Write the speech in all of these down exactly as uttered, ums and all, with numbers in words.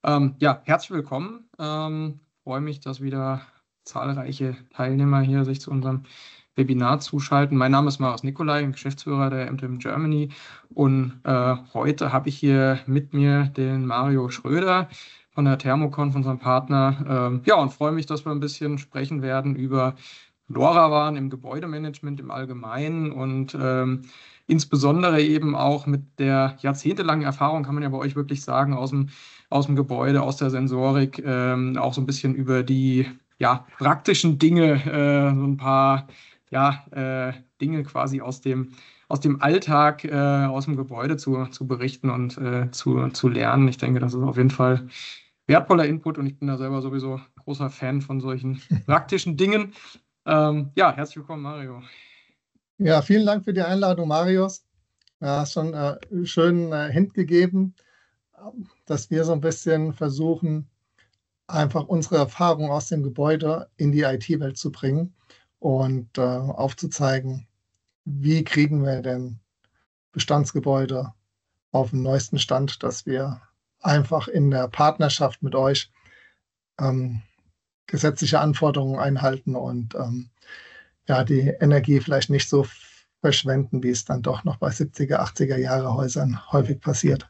Ähm, ja, herzlich willkommen. Ähm, freue mich, dass wieder zahlreiche Teilnehmer hier sich zu unserem Webinar zuschalten. Mein Name ist Marius Nicolai, Geschäftsführer der M T M Germany, und äh, heute habe ich hier mit mir den Mario Schröder von der Thermocon, von unserem Partner. Ähm, ja, und freue mich, dass wir ein bisschen sprechen werden über LoRaWAN im Gebäudemanagement im Allgemeinen und ähm, insbesondere eben auch mit der jahrzehntelangen Erfahrung, kann man ja bei euch wirklich sagen, aus dem aus dem Gebäude, aus der Sensorik, ähm, auch so ein bisschen über die ja, praktischen Dinge, äh, so ein paar ja, äh, Dinge quasi aus dem, aus dem Alltag, äh, aus dem Gebäude zu, zu berichten und äh, zu, zu lernen. Ich denke, das ist auf jeden Fall wertvoller Input, und ich bin da selber sowieso großer Fan von solchen praktischen Dingen. Ähm, ja, herzlich willkommen, Mario. Ja, vielen Dank für die Einladung, Marius. Du hast schon äh, einen schönen äh, Hint gegeben, dass wir so ein bisschen versuchen, einfach unsere Erfahrung aus dem Gebäude in die I T-Welt zu bringen und äh, aufzuzeigen, wie kriegen wir denn Bestandsgebäude auf den neuesten Stand, dass wir einfach in der Partnerschaft mit euch ähm, gesetzliche Anforderungen einhalten und ähm, ja, die Energie vielleicht nicht so verschwenden, wie es dann doch noch bei siebziger, achtziger Jahre Häusern häufig passiert.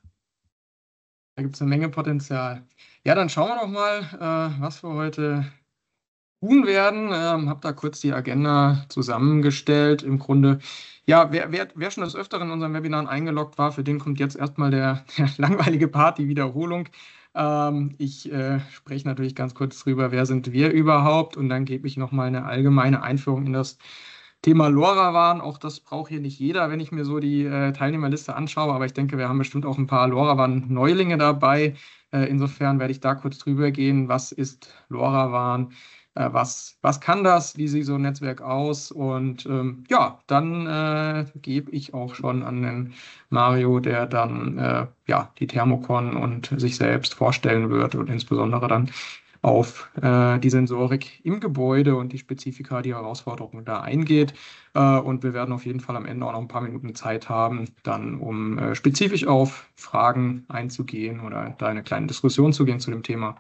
Da gibt es eine Menge Potenzial. Ja, dann schauen wir doch mal, äh, was wir heute tun werden. Ähm, habe da kurz die Agenda zusammengestellt. Im Grunde, ja, wer, wer, wer schon des Öfteren in unseren Webinaren eingeloggt war, für den kommt jetzt erstmal der, der langweilige Part, die Wiederholung. Ähm, ich äh, spreche natürlich ganz kurz drüber, wer sind wir überhaupt, und dann gebe ich nochmal eine allgemeine Einführung in das Thema LoRaWAN. Auch das braucht hier nicht jeder, wenn ich mir so die äh, Teilnehmerliste anschaue, aber ich denke, wir haben bestimmt auch ein paar LoRaWAN-Neulinge dabei. Äh, insofern werde ich da kurz drüber gehen. Was ist LoRaWAN? Äh, was, was kann das? Wie sieht so ein Netzwerk aus? Und ähm, ja, dann äh, gebe ich auch schon an den Mario, der dann äh, ja, die Thermocon und sich selbst vorstellen wird und insbesondere dann auf äh, die Sensorik im Gebäude und die Spezifika, die Herausforderungen da eingeht. Äh, und wir werden auf jeden Fall am Ende auch noch ein paar Minuten Zeit haben, dann um äh, spezifisch auf Fragen einzugehen oder da eine kleine Diskussion zu gehen zu dem Thema.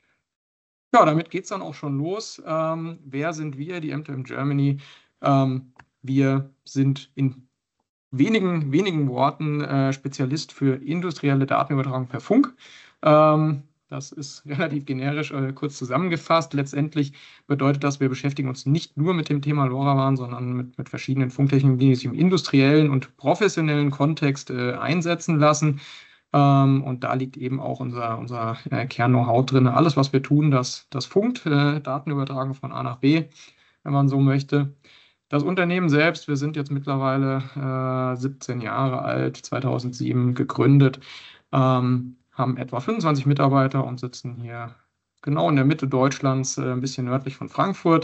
Ja, damit geht es dann auch schon los. Ähm, wer sind wir, die M T M Germany? Ähm, wir sind in wenigen, wenigen Worten äh, Spezialist für industrielle Datenübertragung per Funk. Ähm, das ist relativ generisch äh, kurz zusammengefasst. Letztendlich bedeutet das, wir beschäftigen uns nicht nur mit dem Thema LoRaWAN, sondern mit, mit verschiedenen Funktechnologien, die sich im industriellen und professionellen Kontext äh, einsetzen lassen. Ähm, und da liegt eben auch unser, unser äh, Kern-Know-how drin. Alles, was wir tun, das, das funkt, äh, Datenübertragung von A nach B, wenn man so möchte. Das Unternehmen selbst, wir sind jetzt mittlerweile äh, siebzehn Jahre alt, zweitausendsieben gegründet, ähm, haben etwa fünfundzwanzig Mitarbeiter und sitzen hier genau in der Mitte Deutschlands, äh, ein bisschen nördlich von Frankfurt.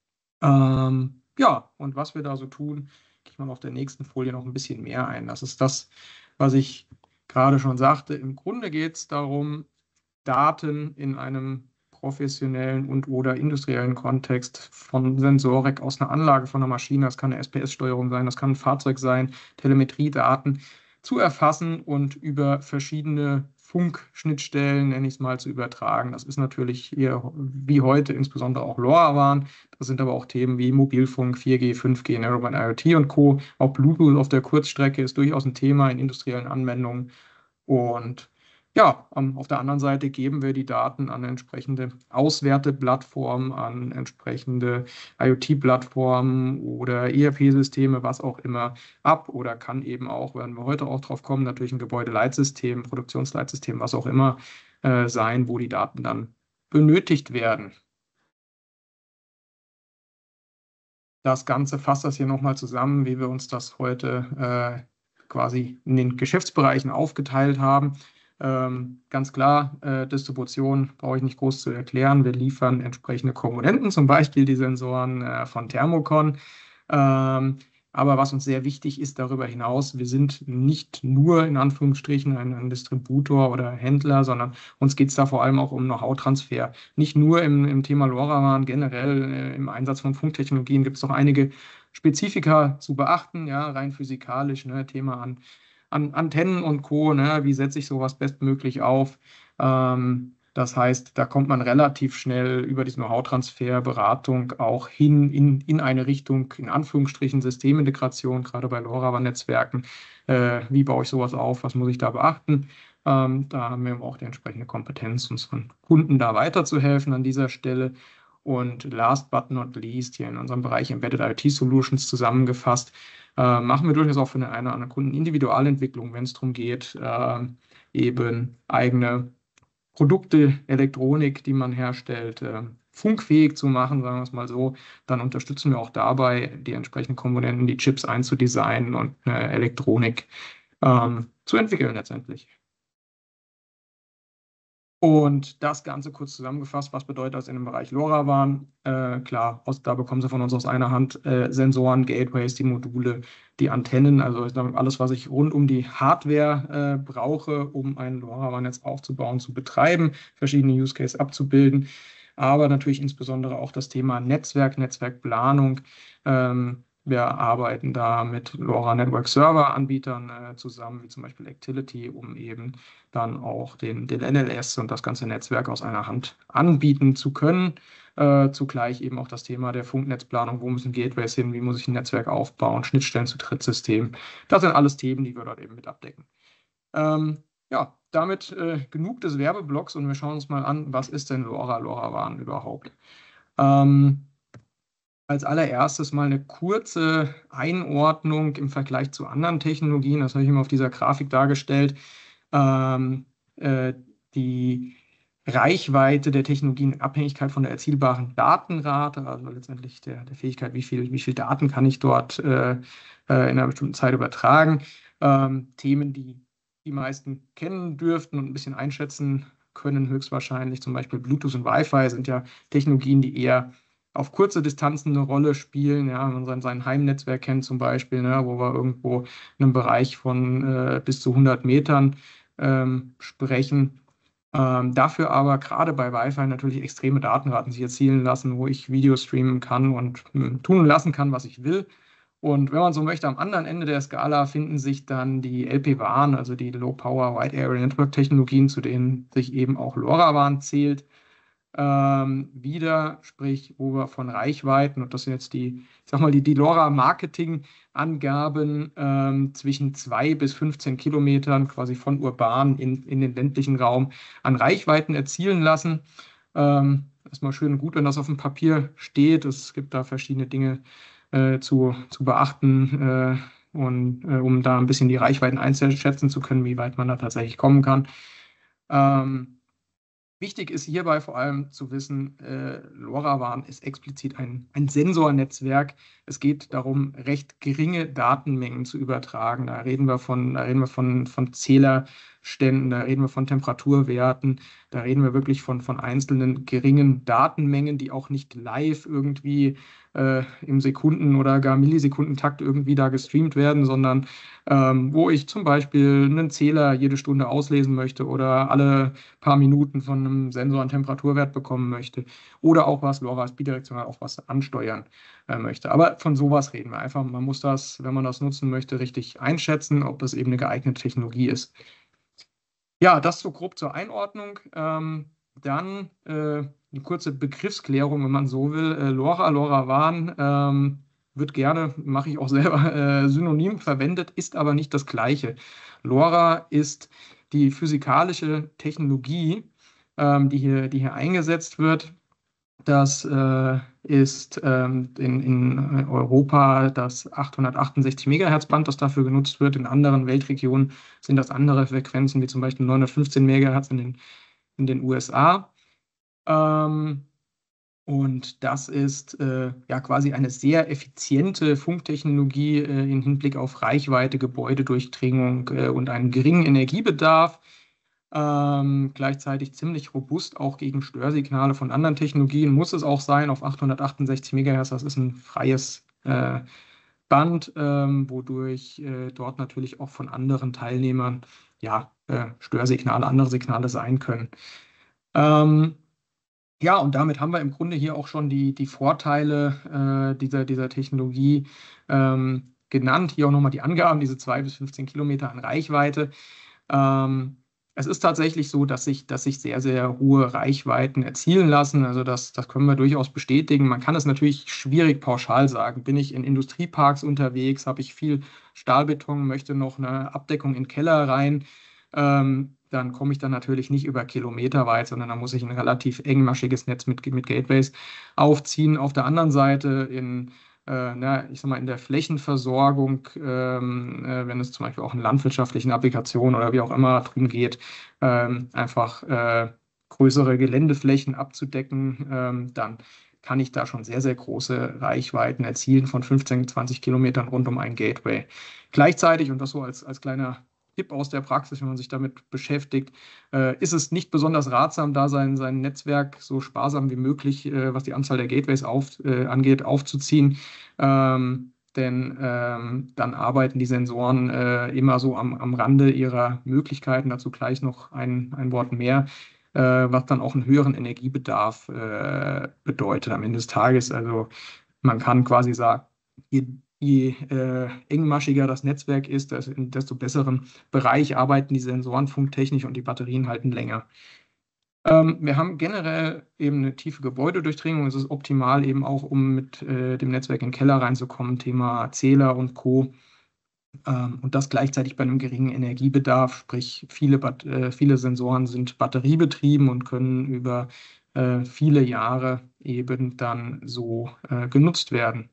Ähm, ja, und was wir da so tun, gehe ich mal auf der nächsten Folie noch ein bisschen mehr ein. Das ist das, was ich gerade schon sagte. Im Grunde geht es darum, Daten in einem professionellen und oder industriellen Kontext von Sensorik aus einer Anlage, von einer Maschine, das kann eine S P S-Steuerung sein, das kann ein Fahrzeug sein, Telemetriedaten zu erfassen und über verschiedene Funkschnittstellen, nenne ich es mal, zu übertragen. Das ist natürlich hier wie heute insbesondere auch LoRaWAN. Das sind aber auch Themen wie Mobilfunk, vier G, fünf G, Narrowband IoT und Co. Auch Bluetooth auf der Kurzstrecke ist durchaus ein Thema in industriellen Anwendungen. Und ja, auf der anderen Seite geben wir die Daten an entsprechende Auswerteplattformen, an entsprechende IoT-Plattformen oder E R P-Systeme, was auch immer, ab, oder kann eben auch, werden wir heute auch drauf kommen, natürlich ein Gebäudeleitsystem, Produktionsleitsystem, was auch immer äh, sein, wo die Daten dann benötigt werden. Das Ganze fasst das hier nochmal zusammen, wie wir uns das heute äh, quasi in den Geschäftsbereichen aufgeteilt haben. Ähm, ganz klar, äh, Distribution brauche ich nicht groß zu erklären. Wir liefern entsprechende Komponenten, zum Beispiel die Sensoren äh, von Thermocon. Ähm, aber was uns sehr wichtig ist darüber hinaus, wir sind nicht nur in Anführungsstrichen ein, ein Distributor oder Händler, sondern uns geht es da vor allem auch um Know-how-Transfer. Nicht nur im, im Thema LoRaWAN, generell äh, im Einsatz von Funktechnologien gibt es noch einige Spezifika zu beachten, ja, rein physikalisch, ne, Thema an an Antennen und Co., ne? Wie setze ich sowas bestmöglich auf? Ähm, das heißt, da kommt man relativ schnell über diesen Know-how-Transfer, Beratung auch hin in, in eine Richtung, in Anführungsstrichen, Systemintegration, gerade bei LoRaWAN-Netzwerken. Äh, wie baue ich sowas auf? Was muss ich da beachten? Ähm, da haben wir auch die entsprechende Kompetenz, unseren Kunden da weiterzuhelfen an dieser Stelle. Und last but not least, hier in unserem Bereich Embedded I T Solutions zusammengefasst, äh, machen wir durchaus auch für den einen oder anderen Kunden Individualentwicklung, wenn es darum geht, äh, eben eigene Produkte, Elektronik, die man herstellt, äh, funkfähig zu machen, sagen wir es mal so. Dann unterstützen wir auch dabei, die entsprechenden Komponenten, die Chips einzudesignen und eine Elektronik ähm, zu entwickeln letztendlich. Und das Ganze kurz zusammengefasst, was bedeutet das in dem Bereich LoRaWAN? Äh, klar, aus, da bekommen Sie von uns aus einer Hand äh, Sensoren, Gateways, die Module, die Antennen, also alles, was ich rund um die Hardware äh, brauche, um ein LoRaWAN-Netz aufzubauen, zu betreiben, verschiedene Use Cases abzubilden, aber natürlich insbesondere auch das Thema Netzwerk, Netzwerkplanung. Ähm, Wir arbeiten da mit LoRa Network Server Anbietern äh, zusammen, wie zum Beispiel Actility, um eben dann auch den, den N L S und das ganze Netzwerk aus einer Hand anbieten zu können. Äh, zugleich eben auch das Thema der Funknetzplanung, wo müssen Gateways hin, wie muss ich ein Netzwerk aufbauen, Schnittstellen zu Drittsystemen. Das sind alles Themen, die wir dort eben mit abdecken. Ähm, ja, damit äh, genug des Werbeblocks und wir schauen uns mal an, was ist denn LoRa, LoRaWAN überhaupt? Ähm, Als allererstes mal eine kurze Einordnung im Vergleich zu anderen Technologien. Das habe ich immer auf dieser Grafik dargestellt. Ähm, äh, die Reichweite der Technologien in Abhängigkeit von der erzielbaren Datenrate, also letztendlich der, der Fähigkeit, wie viel, wie viel Daten kann ich dort äh, äh, in einer bestimmten Zeit übertragen. Ähm, Themen, die die meisten kennen dürften und ein bisschen einschätzen können, höchstwahrscheinlich zum Beispiel Bluetooth und Wi-Fi sind ja Technologien, die eher auf kurze Distanzen eine Rolle spielen. Ja, wenn man sein, sein Heimnetzwerk kennt zum Beispiel, ne, wo wir irgendwo in einem Bereich von äh, bis zu hundert Metern ähm, sprechen. Ähm, dafür aber gerade bei Wi-Fi natürlich extreme Datenraten sich erzielen lassen, wo ich Videos streamen kann und äh, tun lassen kann, was ich will. Und wenn man so möchte, am anderen Ende der Skala finden sich dann die L P WAN, also die Low Power Wide Area Network Technologien, zu denen sich eben auch LoRaWAN zählt. Ähm, wieder, sprich, wo wir von Reichweiten, und das sind jetzt die, ich sag mal, die, die LoRa-Marketing-Angaben ähm, zwischen zwei bis fünfzehn Kilometern quasi von urban in, in den ländlichen Raum an Reichweiten erzielen lassen. Ähm, erstmal schön und gut, wenn das auf dem Papier steht. Es gibt da verschiedene Dinge äh, zu, zu beachten, äh, und äh, um da ein bisschen die Reichweiten einschätzen zu können, wie weit man da tatsächlich kommen kann. Ähm, Wichtig ist hierbei vor allem zu wissen, äh, LoRaWAN ist explizit ein, ein Sensornetzwerk. Es geht darum, recht geringe Datenmengen zu übertragen. Da reden wir von, da reden wir von, von Zählerständen, da reden wir von Temperaturwerten, da reden wir wirklich von, von einzelnen geringen Datenmengen, die auch nicht live irgendwie äh, im Sekunden- oder gar Millisekundentakt irgendwie da gestreamt werden, sondern ähm, wo ich zum Beispiel einen Zähler jede Stunde auslesen möchte oder alle paar Minuten von einem Sensor einen Temperaturwert bekommen möchte oder auch was, LoRa ist bidirektional auch was ansteuern äh, möchte. Aber von sowas reden wir einfach. Man muss das, wenn man das nutzen möchte, richtig einschätzen, ob das eben eine geeignete Technologie ist. Ja, das so grob zur Einordnung. Ähm, dann äh, eine kurze Begriffsklärung, wenn man so will. Äh, LoRa, LoRaWAN ähm, wird gerne, mache ich auch selber, äh, synonym verwendet, ist aber nicht das Gleiche. LoRa ist die physikalische Technologie, ähm, die hier, die hier eingesetzt wird. Das äh, ist ähm, in, in Europa das achthundertachtundsechzig Megahertz Band, das dafür genutzt wird. In anderen Weltregionen sind das andere Frequenzen, wie zum Beispiel neunhundertfünfzehn Megahertz in den, in den U S A. Ähm, und das ist äh, ja quasi eine sehr effiziente Funktechnologie äh, im Hinblick auf Reichweite, Gebäudedurchdringung äh, und einen geringen Energiebedarf. Ähm, gleichzeitig ziemlich robust auch gegen Störsignale von anderen Technologien. Muss es auch sein auf achthundertachtundsechzig Megahertz. Das ist ein freies äh, Band, ähm, wodurch äh, dort natürlich auch von anderen Teilnehmern ja, äh, Störsignale, andere Signale sein können. Ähm, ja, und damit haben wir im Grunde hier auch schon die, die Vorteile äh, dieser, dieser Technologie ähm, genannt. Hier auch nochmal die Angaben, diese zwei bis fünfzehn Kilometer an Reichweite. Ähm, es ist tatsächlich so, dass sich, dass sich sehr, sehr hohe Reichweiten erzielen lassen. Also das, das können wir durchaus bestätigen. Man kann es natürlich schwierig pauschal sagen. Bin ich in Industrieparks unterwegs, habe ich viel Stahlbeton, möchte noch eine Abdeckung in den Keller rein, ähm, dann komme ich dann natürlich nicht über Kilometer weit, sondern da muss ich ein relativ engmaschiges Netz mit, mit Gateways aufziehen. Auf der anderen Seite in äh, na, ich sag mal, in der Flächenversorgung, ähm, äh, wenn es zum Beispiel auch in landwirtschaftlichen Applikationen oder wie auch immer darum geht, ähm, einfach äh, größere Geländeflächen abzudecken, ähm, dann kann ich da schon sehr, sehr große Reichweiten erzielen von fünfzehn, zwanzig Kilometern rund um ein Gateway. Gleichzeitig, und das so als, als kleiner Tipp aus der Praxis, wenn man sich damit beschäftigt, äh, ist es nicht besonders ratsam, da sein, sein Netzwerk so sparsam wie möglich, äh, was die Anzahl der Gateways auf, äh, angeht, aufzuziehen. Ähm, denn ähm, dann arbeiten die Sensoren äh, immer so am, am Rande ihrer Möglichkeiten. Dazu gleich noch ein, ein Wort mehr, äh, was dann auch einen höheren Energiebedarf äh, bedeutet am Ende des Tages. Also man kann quasi sagen, je, je äh, engmaschiger das Netzwerk ist, in desto besseren Bereich arbeiten die Sensoren funktechnisch und die Batterien halten länger. Ähm, wir haben generell eben eine tiefe Gebäudedurchdringung. Es ist optimal eben auch, um mit äh, dem Netzwerk in den Keller reinzukommen, Thema Zähler und Co. Ähm, und das gleichzeitig bei einem geringen Energiebedarf, sprich viele, Bat äh, viele Sensoren sind batteriebetrieben und können über äh, viele Jahre eben dann so äh, genutzt werden.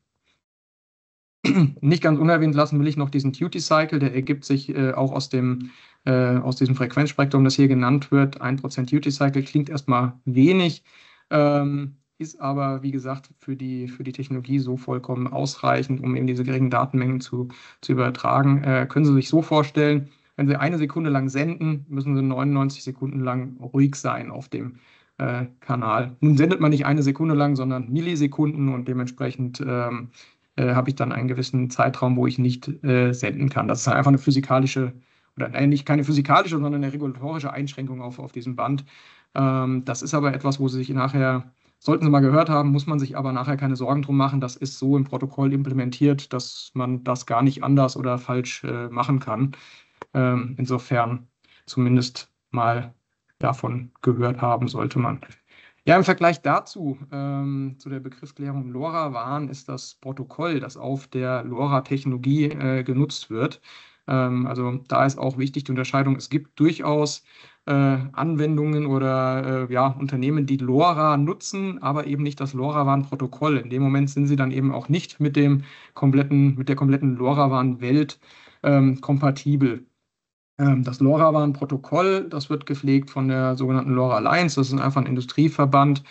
Nicht ganz unerwähnt lassen will ich noch diesen Duty Cycle, der ergibt sich äh, auch aus dem äh, aus diesem Frequenzspektrum, das hier genannt wird. ein Prozent Duty Cycle klingt erstmal wenig, ähm, ist aber, wie gesagt, für die, für die Technologie so vollkommen ausreichend, um eben diese geringen Datenmengen zu, zu übertragen. Äh, können Sie sich so vorstellen, wenn Sie eine Sekunde lang senden, müssen Sie neunundneunzig Sekunden lang ruhig sein auf dem äh, Kanal. Nun sendet man nicht eine Sekunde lang, sondern Millisekunden und dementsprechend ähm, äh, habe ich dann einen gewissen Zeitraum, wo ich nicht äh, senden kann. Das ist einfach eine physikalische, oder nein, nicht keine physikalische, sondern eine regulatorische Einschränkung auf, auf diesem Band. Ähm, das ist aber etwas, wo Sie sich nachher, sollten Sie mal gehört haben, muss man sich aber nachher keine Sorgen drum machen. Das ist so im Protokoll implementiert, dass man das gar nicht anders oder falsch äh, machen kann. Ähm, insofern zumindest mal davon gehört haben sollte man. Ja, im Vergleich dazu, ähm, zu der Begriffsklärung LoRaWAN, ist das Protokoll, das auf der LoRa-Technologie äh, genutzt wird. Ähm, also da ist auch wichtig die Unterscheidung, es gibt durchaus äh, Anwendungen oder äh, ja, Unternehmen, die LoRa nutzen, aber eben nicht das LoRaWAN-Protokoll. In dem Moment sind sie dann eben auch nicht mit dem kompletten, mit der kompletten LoRaWAN-Welt ähm, kompatibel. Das LoRaWAN-Protokoll, das wird gepflegt von der sogenannten LoRa Alliance. Das ist einfach ein Industrieverband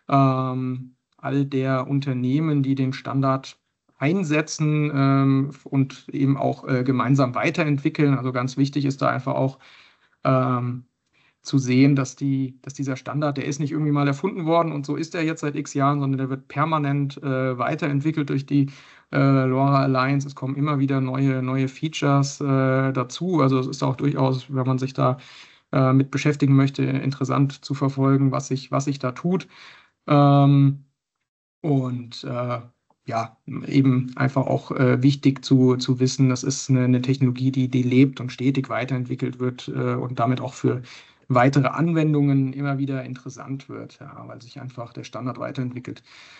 ähm, all der Unternehmen, die den Standard einsetzen ähm, und eben auch äh, gemeinsam weiterentwickeln. Also ganz wichtig ist da einfach auch ähm, zu sehen, dass, die, dass dieser Standard, der ist nicht irgendwie mal erfunden worden und so ist er jetzt seit x Jahren, sondern der wird permanent äh, weiterentwickelt durch die äh, LoRa Alliance. Es kommen immer wieder neue, neue Features äh, dazu. Also es ist auch durchaus, wenn man sich da äh, mit beschäftigen möchte, interessant zu verfolgen, was sich, was sich da tut. Ähm, und äh, ja, eben einfach auch äh, wichtig zu, zu wissen, das ist eine, eine Technologie, die, die lebt und stetig weiterentwickelt wird äh, und damit auch für weitere Anwendungen immer wieder interessant wird, ja, weil sich einfach der Standard weiterentwickelt.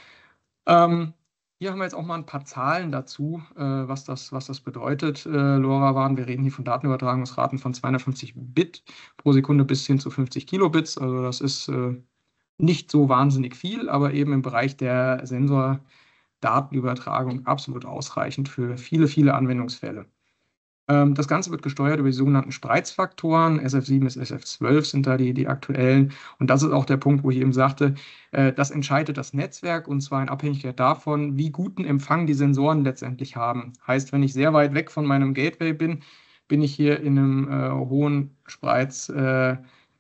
Ähm, hier haben wir jetzt auch mal ein paar Zahlen dazu, äh, was das, was das bedeutet. Äh, LoRaWAN, wir reden hier von Datenübertragungsraten von zweihundertfünfzig Bit pro Sekunde bis hin zu fünfzig Kilobits. Also das ist äh, nicht so wahnsinnig viel, aber eben im Bereich der Sensordatenübertragung absolut ausreichend für viele, viele Anwendungsfälle. Ähm, das Ganze wird gesteuert über die sogenannten Spreizfaktoren. S F sieben bis S F zwölf sind da die, die aktuellen. Und das ist auch der Punkt, wo ich eben sagte, äh, das entscheidet das Netzwerk und zwar in Abhängigkeit davon, wie guten Empfang die Sensoren letztendlich haben. Heißt, wenn ich sehr weit weg von meinem Gateway bin, bin ich hier in einem äh, hohen Spreizfaktor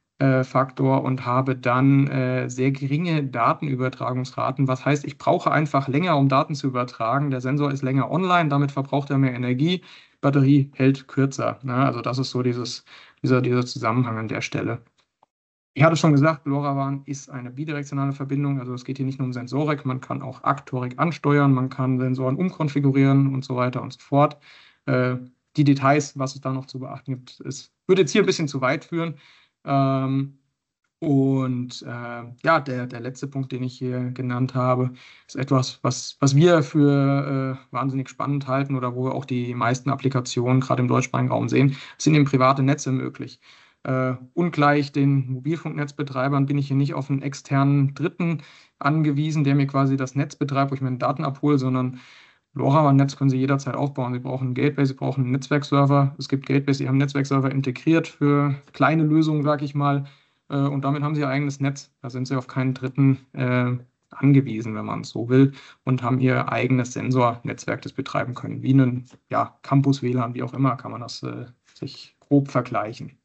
äh, und habe dann äh, sehr geringe Datenübertragungsraten. Was heißt, ich brauche einfach länger, um Daten zu übertragen. Der Sensor ist länger online, damit verbraucht er mehr Energie. Batterie hält kürzer. Ne? Also das ist so dieses, dieser, dieser Zusammenhang an der Stelle. Ich hatte schon gesagt, LoRaWAN ist eine bidirektionale Verbindung, also es geht hier nicht nur um Sensorik, man kann auch Aktorik ansteuern, man kann Sensoren umkonfigurieren und so weiter und so fort. Äh, die Details, was es da noch zu beachten gibt, ist, würde jetzt hier ein bisschen zu weit führen. Ähm, und äh, ja, der, der letzte Punkt, den ich hier genannt habe, ist etwas, was, was wir für äh, wahnsinnig spannend halten oder wo wir auch die meisten Applikationen gerade im deutschsprachigen Raum sehen, sind eben private Netze möglich. Äh, ungleich den Mobilfunknetzbetreibern bin ich hier nicht auf einen externen Dritten angewiesen, der mir quasi das Netz betreibt, wo ich meine Daten abhole, sondern LoRaWAN-Netz können Sie jederzeit aufbauen. Sie brauchen ein Gateway, Sie brauchen einen Netzwerkserver. Es gibt Gateways, die haben Netzwerkserver integriert für kleine Lösungen, sage ich mal. Äh, und damit haben Sie Ihr eigenes Netz. Da sind Sie auf keinen Dritten äh, angewiesen, wenn man es so will, und haben Ihr eigenes Sensornetzwerk, das betreiben können. Wie ein ja, Campus-W L A N, wie auch immer, kann man das äh, sich grob vergleichen.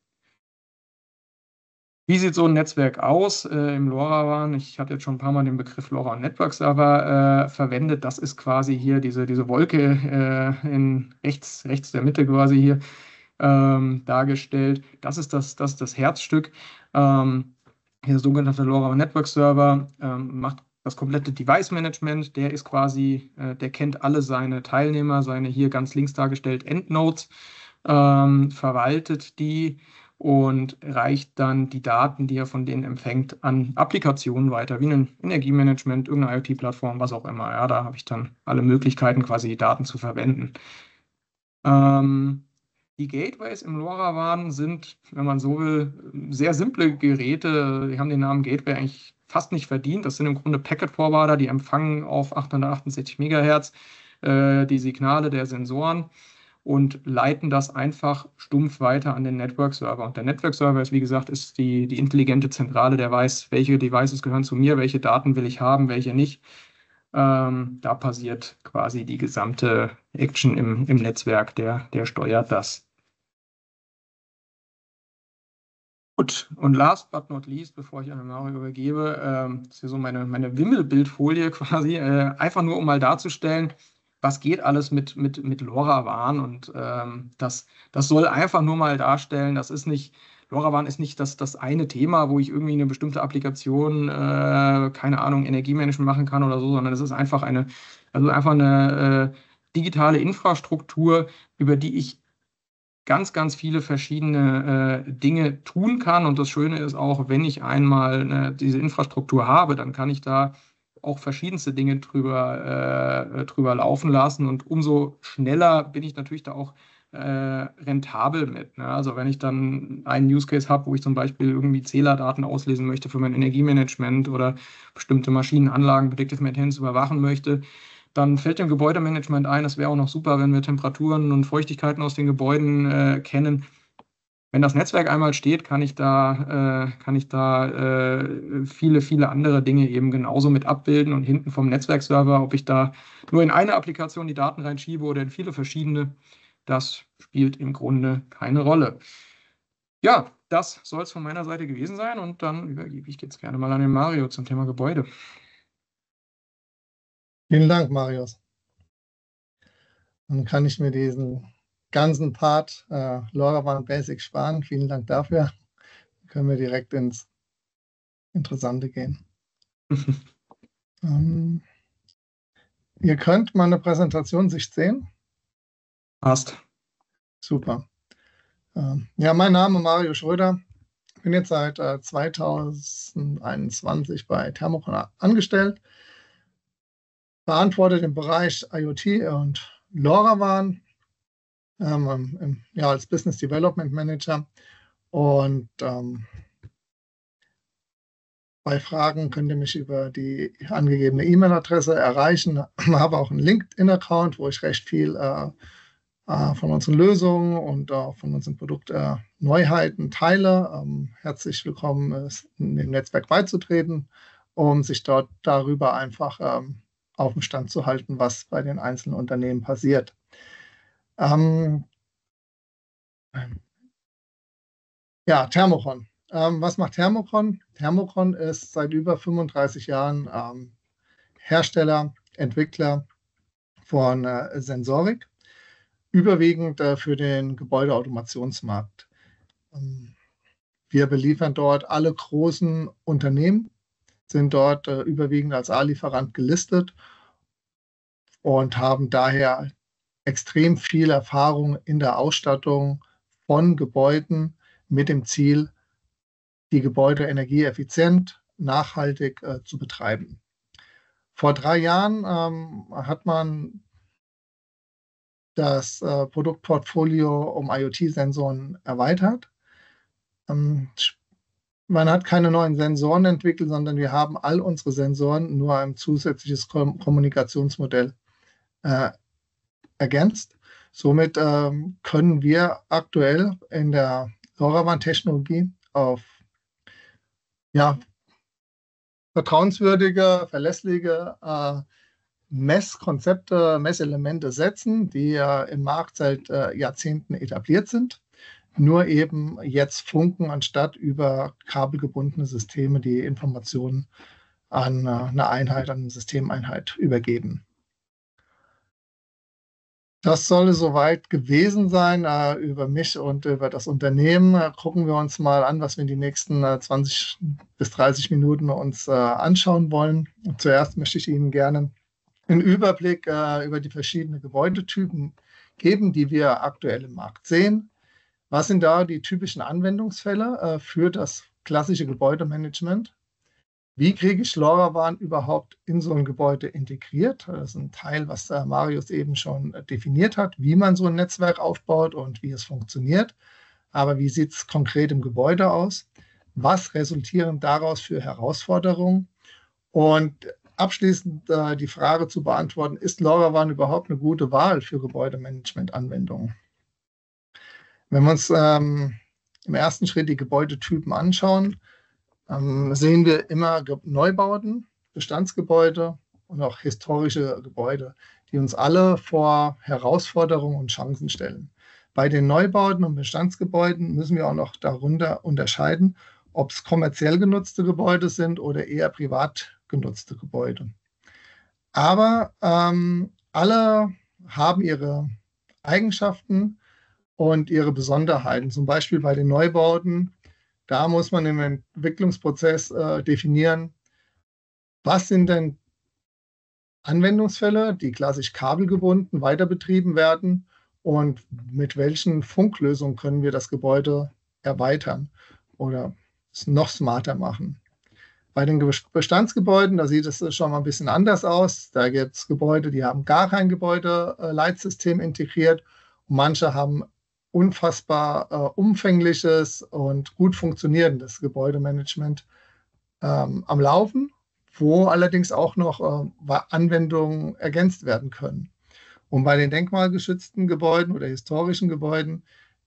Wie sieht so ein Netzwerk aus äh, im LoRaWAN? Ich hatte jetzt schon ein paar Mal den Begriff LoRaWAN Network Server äh, verwendet. Das ist quasi hier diese, diese Wolke äh, in rechts, rechts der Mitte quasi hier ähm, dargestellt. Das ist das, das, ist das Herzstück. Ähm, der sogenannte LoRaWAN Network Server ähm, macht das komplette Device Management. Der ist quasi, äh, der kennt alle seine Teilnehmer, seine hier ganz links dargestellt Endnodes, ähm, verwaltet die und reicht dann die Daten, die er von denen empfängt, an Applikationen weiter, wie ein Energiemanagement, irgendeine IoT-Plattform, was auch immer. Ja, da habe ich dann alle Möglichkeiten, quasi die Daten zu verwenden. Ähm, die Gateways im LoRaWAN sind, wenn man so will, sehr simple Geräte. Die haben den Namen Gateway eigentlich fast nicht verdient. Das sind im Grunde Packet Forwarder, die empfangen auf achthundertachtundsechzig Megahertz äh, die Signale der Sensoren und leiten das einfach stumpf weiter an den Network-Server. Und der Network-Server ist, wie gesagt, ist die, die intelligente Zentrale, der weiß, welche Devices gehören zu mir, welche Daten will ich haben, welche nicht. Ähm, da passiert quasi die gesamte Action im, im Netzwerk, der, der steuert das. Gut, und last but not least, bevor ich an Mario übergebe, ähm, das ist hier so meine, meine Wimmelbildfolie quasi, äh, einfach nur um mal darzustellen, was geht alles mit, mit, mit LoRaWAN, und ähm, das, das soll einfach nur mal darstellen, das ist nicht, LoRaWAN ist nicht das, das eine Thema, wo ich irgendwie eine bestimmte Applikation, äh, keine Ahnung, Energiemanagement machen kann oder so, sondern es ist einfach eine, also einfach eine äh, digitale Infrastruktur, über die ich ganz, ganz viele verschiedene äh, Dinge tun kann. Und das Schöne ist auch, wenn ich einmal äh, diese Infrastruktur habe, dann kann ich da auch verschiedenste Dinge drüber, äh, drüber laufen lassen. Und umso schneller bin ich natürlich da auch äh, rentabel mit. Ne? Also wenn ich dann einen Use Case habe, wo ich zum Beispiel irgendwie Zählerdaten auslesen möchte für mein Energiemanagement oder bestimmte Maschinenanlagen, Predictive Maintenance überwachen möchte, dann fällt dem Gebäudemanagement ein, es wäre auch noch super, wenn wir Temperaturen und Feuchtigkeiten aus den Gebäuden äh, kennen. Wenn das Netzwerk einmal steht, kann ich da, äh, kann ich da äh, viele, viele andere Dinge eben genauso mit abbilden, und hinten vom Netzwerkserver, ob ich da nur in eine Applikation die Daten reinschiebe oder in viele verschiedene, das spielt im Grunde keine Rolle. Ja, das soll es von meiner Seite gewesen sein, und dann übergebe ich jetzt gerne mal an den Mario zum Thema Gebäude. Vielen Dank, Marius. Dann kann ich mir diesen ganzen Part äh, LoRaWAN Basic sparen. Vielen Dank dafür. Dann können wir direkt ins Interessante gehen. ähm, ihr könnt meine Präsentation sich sehen. Passt. Super. Ähm, ja, mein Name ist Mario Schröder. Ich bin jetzt seit äh, zweitausendeinundzwanzig bei Thermocon angestellt. Verantworte den Bereich IoT und LoRaWAN ähm, im, ja, als Business Development Manager. Und ähm, bei Fragen könnt ihr mich über die angegebene E-Mail-Adresse erreichen. Ich habe auch einen LinkedIn-Account, wo ich recht viel äh, äh, von unseren Lösungen und auch von unseren Produktneuheiten äh, teile. Ähm, herzlich willkommen, äh, in dem Netzwerk beizutreten, um sich dort darüber einfach ähm, auf dem Stand zu halten, was bei den einzelnen Unternehmen passiert. Ähm, ja, Thermocon. Ähm, was macht Thermocon? Thermocon ist seit über fünfunddreißig Jahren ähm, Hersteller, Entwickler von äh, Sensorik, überwiegend äh, für den Gebäudeautomationsmarkt. Ähm, Wir beliefern dort alle großen Unternehmen, sind dort äh, überwiegend als A-Lieferant gelistet und haben daher extrem viel Erfahrung in der Ausstattung von Gebäuden mit dem Ziel, die Gebäude energieeffizient, nachhaltig äh, zu betreiben. Vor drei Jahren ähm, hat man das äh, Produktportfolio um IoT-Sensoren erweitert. Ähm, man hat keine neuen Sensoren entwickelt, sondern wir haben all unsere Sensoren nur ein zusätzliches Kom Kommunikationsmodell äh, ergänzt. Somit ähm, können wir aktuell in der LoRaWAN-Technologie auf ja, vertrauenswürdige, verlässliche äh, Messkonzepte, Messelemente setzen, die ja im Markt seit äh, Jahrzehnten etabliert sind. Nur eben jetzt funken, anstatt über kabelgebundene Systeme die Informationen an äh, eine Einheit, an eine Systemeinheit übergeben. Das soll soweit gewesen sein äh, über mich und über das Unternehmen. Äh, gucken wir uns mal an, was wir in den nächsten äh, zwanzig bis dreißig Minuten uns äh, anschauen wollen. Und zuerst möchte ich Ihnen gerne einen Überblick äh, über die verschiedenen Gebäudetypen geben, die wir aktuell im Markt sehen. Was sind da die typischen Anwendungsfälle äh, für das klassische Gebäudemanagement? Wie kriege ich LoRaWAN überhaupt in so ein Gebäude integriert? Das ist ein Teil, was äh, Marius eben schon äh, definiert hat, wie man so ein Netzwerk aufbaut und wie es funktioniert. Aber wie sieht es konkret im Gebäude aus? Was resultieren daraus für Herausforderungen? Und abschließend äh, die Frage zu beantworten, ist LoRaWAN überhaupt eine gute Wahl für Gebäudemanagement-Anwendungen? Wenn wir uns ähm, im ersten Schritt die Gebäudetypen anschauen, ähm, sehen wir immer Neubauten, Bestandsgebäude und auch historische Gebäude, die uns alle vor Herausforderungen und Chancen stellen. Bei den Neubauten und Bestandsgebäuden müssen wir auch noch darunter unterscheiden, ob es kommerziell genutzte Gebäude sind oder eher privat genutzte Gebäude. Aber ähm, alle haben ihre Eigenschaften und ihre Besonderheiten. Zum Beispiel bei den Neubauten, da muss man im Entwicklungsprozess äh, definieren, was sind denn Anwendungsfälle, die klassisch kabelgebunden weiterbetrieben werden und mit welchen Funklösungen können wir das Gebäude erweitern oder es noch smarter machen. Bei den Bestandsgebäuden, da sieht es schon mal ein bisschen anders aus. Da gibt es Gebäude, die haben gar kein Gebäudeleitsystem integriert. Und manche haben unfassbar äh, umfängliches und gut funktionierendes Gebäudemanagement ähm, am Laufen, wo allerdings auch noch äh, Anwendungen ergänzt werden können. Und bei den denkmalgeschützten Gebäuden oder historischen Gebäuden,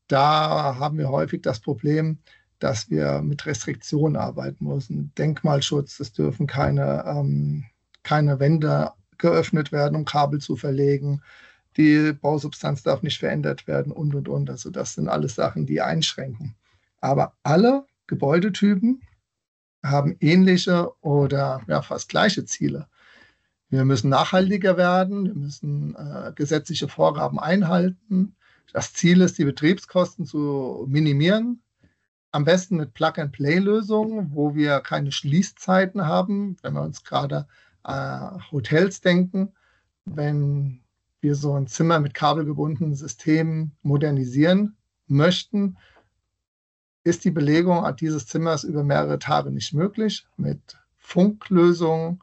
da haben wir häufig das Problem, dass wir mit Restriktionen arbeiten müssen. Denkmalschutz, es dürfen keine, ähm, keine Wände geöffnet werden, um Kabel zu verlegen. Die Bausubstanz darf nicht verändert werden und, und, und. Also das sind alles Sachen, die einschränken. Aber alle Gebäudetypen haben ähnliche oder ja, fast gleiche Ziele. Wir müssen nachhaltiger werden, wir müssen äh, gesetzliche Vorgaben einhalten. Das Ziel ist, die Betriebskosten zu minimieren. Am besten mit Plug-and-Play-Lösungen, wo wir keine Schließzeiten haben. Wenn wir uns gerade äh, Hotels denken, wenn wir so ein Zimmer mit kabelgebundenen Systemen modernisieren möchten, ist die Belegung dieses Zimmers über mehrere Tage nicht möglich. Mit Funklösungen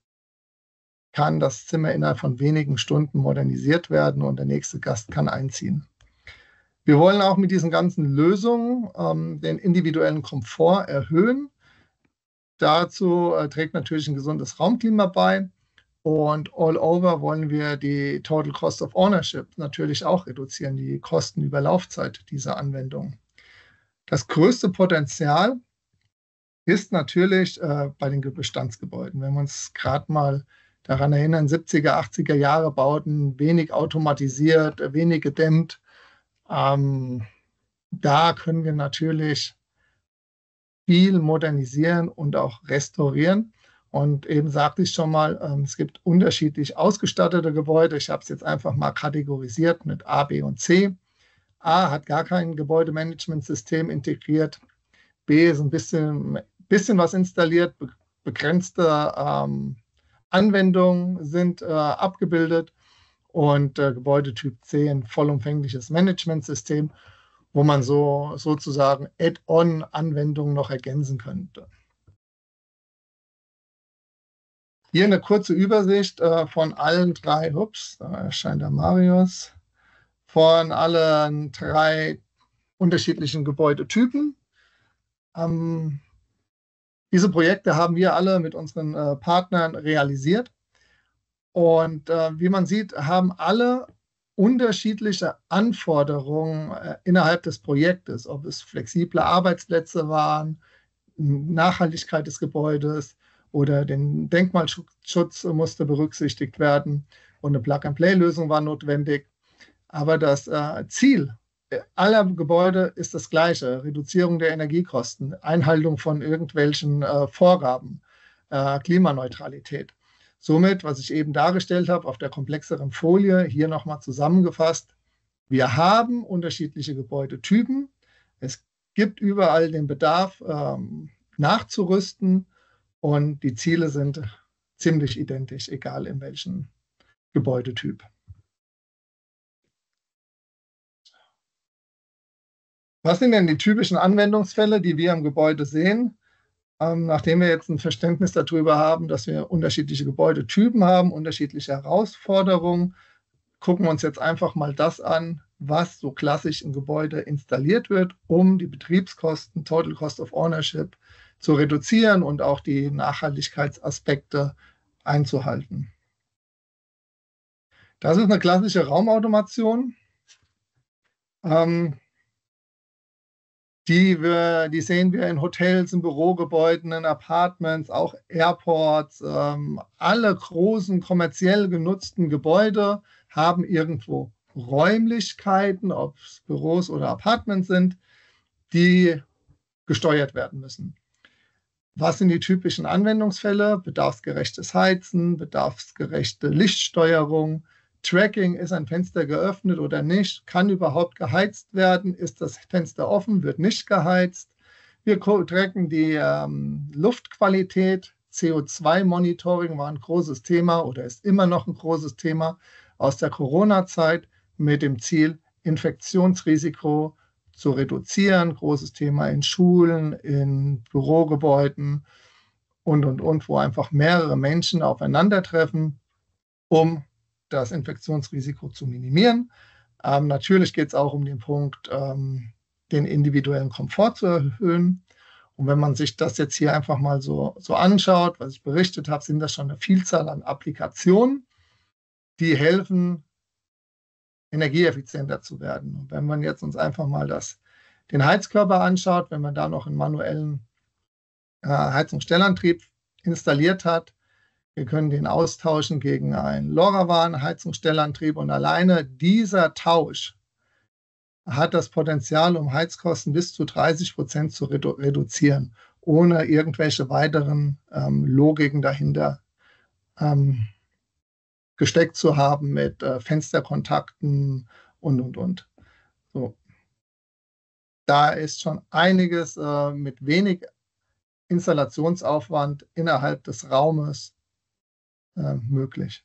kann das Zimmer innerhalb von wenigen Stunden modernisiert werden und der nächste Gast kann einziehen. Wir wollen auch mit diesen ganzen Lösungen ähm, den individuellen Komfort erhöhen. Dazu äh, trägt natürlich ein gesundes Raumklima bei. Und all over wollen wir die Total Cost of Ownership natürlich auch reduzieren, die Kosten über Laufzeit dieser Anwendung. Das größte Potenzial ist natürlich äh, bei den Bestandsgebäuden. Wenn wir uns gerade mal daran erinnern, siebziger, achtziger Jahre Bauten, wenig automatisiert, wenig gedämmt, ähm, da können wir natürlich viel modernisieren und auch restaurieren. Und eben sagte ich schon mal, ähm, es gibt unterschiedlich ausgestattete Gebäude. Ich habe es jetzt einfach mal kategorisiert mit A, B und C. A hat gar kein Gebäudemanagementsystem integriert. B ist ein bisschen, bisschen was installiert, be begrenzte ähm, Anwendungen sind äh, abgebildet und äh, Gebäudetyp C ein vollumfängliches Managementsystem, wo man so sozusagen Add-on-Anwendungen noch ergänzen könnte. Hier eine kurze Übersicht äh, von allen drei, ups, da erscheint der Marius, von allen drei unterschiedlichen Gebäudetypen. Ähm, diese Projekte haben wir alle mit unseren äh, Partnern realisiert. Und äh, wie man sieht, haben alle unterschiedliche Anforderungen äh, innerhalb des Projektes, ob es flexible Arbeitsplätze waren, Nachhaltigkeit des Gebäudes oder den Denkmalschutz musste berücksichtigt werden und eine Plug-and-Play-Lösung war notwendig. Aber das äh, Ziel aller Gebäude ist das gleiche: Reduzierung der Energiekosten, Einhaltung von irgendwelchen äh, Vorgaben, äh, Klimaneutralität. Somit, was ich eben dargestellt habe, auf der komplexeren Folie hier nochmal zusammengefasst: Wir haben unterschiedliche Gebäudetypen. Es gibt überall den Bedarf, ähm, nachzurüsten und die Ziele sind ziemlich identisch, egal in welchem Gebäudetyp. Was sind denn die typischen Anwendungsfälle, die wir im Gebäude sehen? Ähm, nachdem wir jetzt ein Verständnis darüber haben, dass wir unterschiedliche Gebäudetypen haben, unterschiedliche Herausforderungen, gucken wir uns jetzt einfach mal das an, was so klassisch im Gebäude installiert wird, um die Betriebskosten, Total Cost of Ownership, zu reduzieren und auch die Nachhaltigkeitsaspekte einzuhalten. Das ist eine klassische Raumautomation. Ähm, Die, wir, die sehen wir in Hotels, in Bürogebäuden, in Apartments, auch Airports. Ähm, alle großen kommerziell genutzten Gebäude haben irgendwo Räumlichkeiten, ob es Büros oder Apartments sind, die gesteuert werden müssen. Was sind die typischen Anwendungsfälle? Bedarfsgerechtes Heizen, bedarfsgerechte Lichtsteuerung, Tracking, ist ein Fenster geöffnet oder nicht? Kann überhaupt geheizt werden? Ist das Fenster offen? Wird nicht geheizt? Wir tracken die ähm, Luftqualität. C O zwei Monitoring war ein großes Thema oder ist immer noch ein großes Thema aus der Corona-Zeit mit dem Ziel, Infektionsrisiko zu reduzieren. Großes Thema in Schulen, in Bürogebäuden und, und, und, wo einfach mehrere Menschen aufeinandertreffen, um das Infektionsrisiko zu minimieren. Ähm, natürlich geht es auch um den Punkt, ähm, den individuellen Komfort zu erhöhen. Und wenn man sich das jetzt hier einfach mal so, so anschaut, was ich berichtet habe, sind das schon eine Vielzahl an Applikationen, die helfen, energieeffizienter zu werden. Und wenn man jetzt uns einfach mal das, den Heizkörper anschaut, wenn man da noch einen manuellen äh, Heizungsstellantrieb installiert hat, wir können den austauschen gegen einen LoRaWAN-Heizungsstellantrieb und alleine dieser Tausch hat das Potenzial, um Heizkosten bis zu dreißig Prozent zu redu reduzieren, ohne irgendwelche weiteren ähm, Logiken dahinter ähm, gesteckt zu haben mit äh, Fensterkontakten und, und, und. So. Da ist schon einiges äh, mit wenig Installationsaufwand innerhalb des Raumes äh, möglich.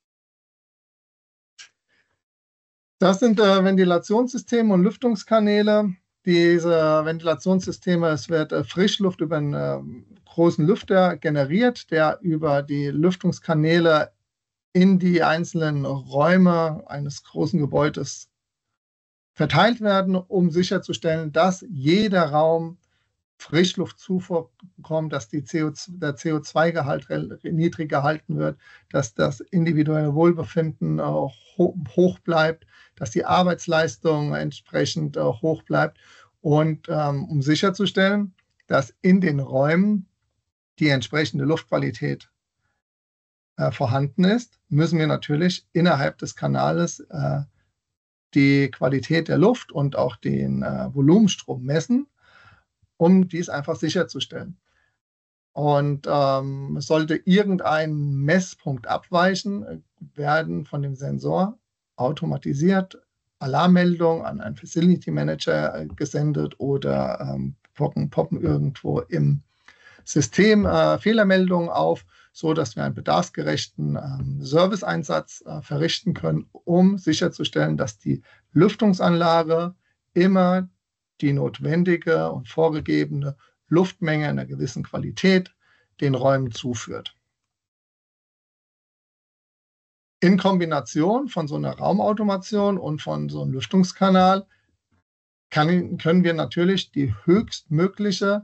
Das sind äh, Ventilationssysteme und Lüftungskanäle. Diese Ventilationssysteme, es wird äh, Frischluft über einen äh, großen Lüfter generiert, der über die Lüftungskanäle in die einzelnen Räume eines großen Gebäudes verteilt werden, um sicherzustellen, dass jeder Raum Frischluftzufuhr bekommt, dass die C O zwei, der C O zwei Gehalt niedrig gehalten wird, dass das individuelle Wohlbefinden auch hoch bleibt, dass die Arbeitsleistung entsprechend hoch bleibt und ähm, um sicherzustellen, dass in den Räumen die entsprechende Luftqualität äh, vorhanden ist, müssen wir natürlich innerhalb des Kanales äh, die Qualität der Luft und auch den äh, Volumenstrom messen, um dies einfach sicherzustellen. Und ähm, sollte irgendein Messpunkt abweichen, werden von dem Sensor automatisiert Alarmmeldungen an einen Facility Manager gesendet oder ähm, poppen, poppen irgendwo im System äh, Fehlermeldungen auf, so dass wir einen bedarfsgerechten ähm, Serviceeinsatz äh, verrichten können, um sicherzustellen, dass die Lüftungsanlage immer die notwendige und vorgegebene Luftmenge in einer gewissen Qualität den Räumen zuführt. In Kombination von so einer Raumautomation und von so einem Lüftungskanal kann, können wir natürlich die höchstmögliche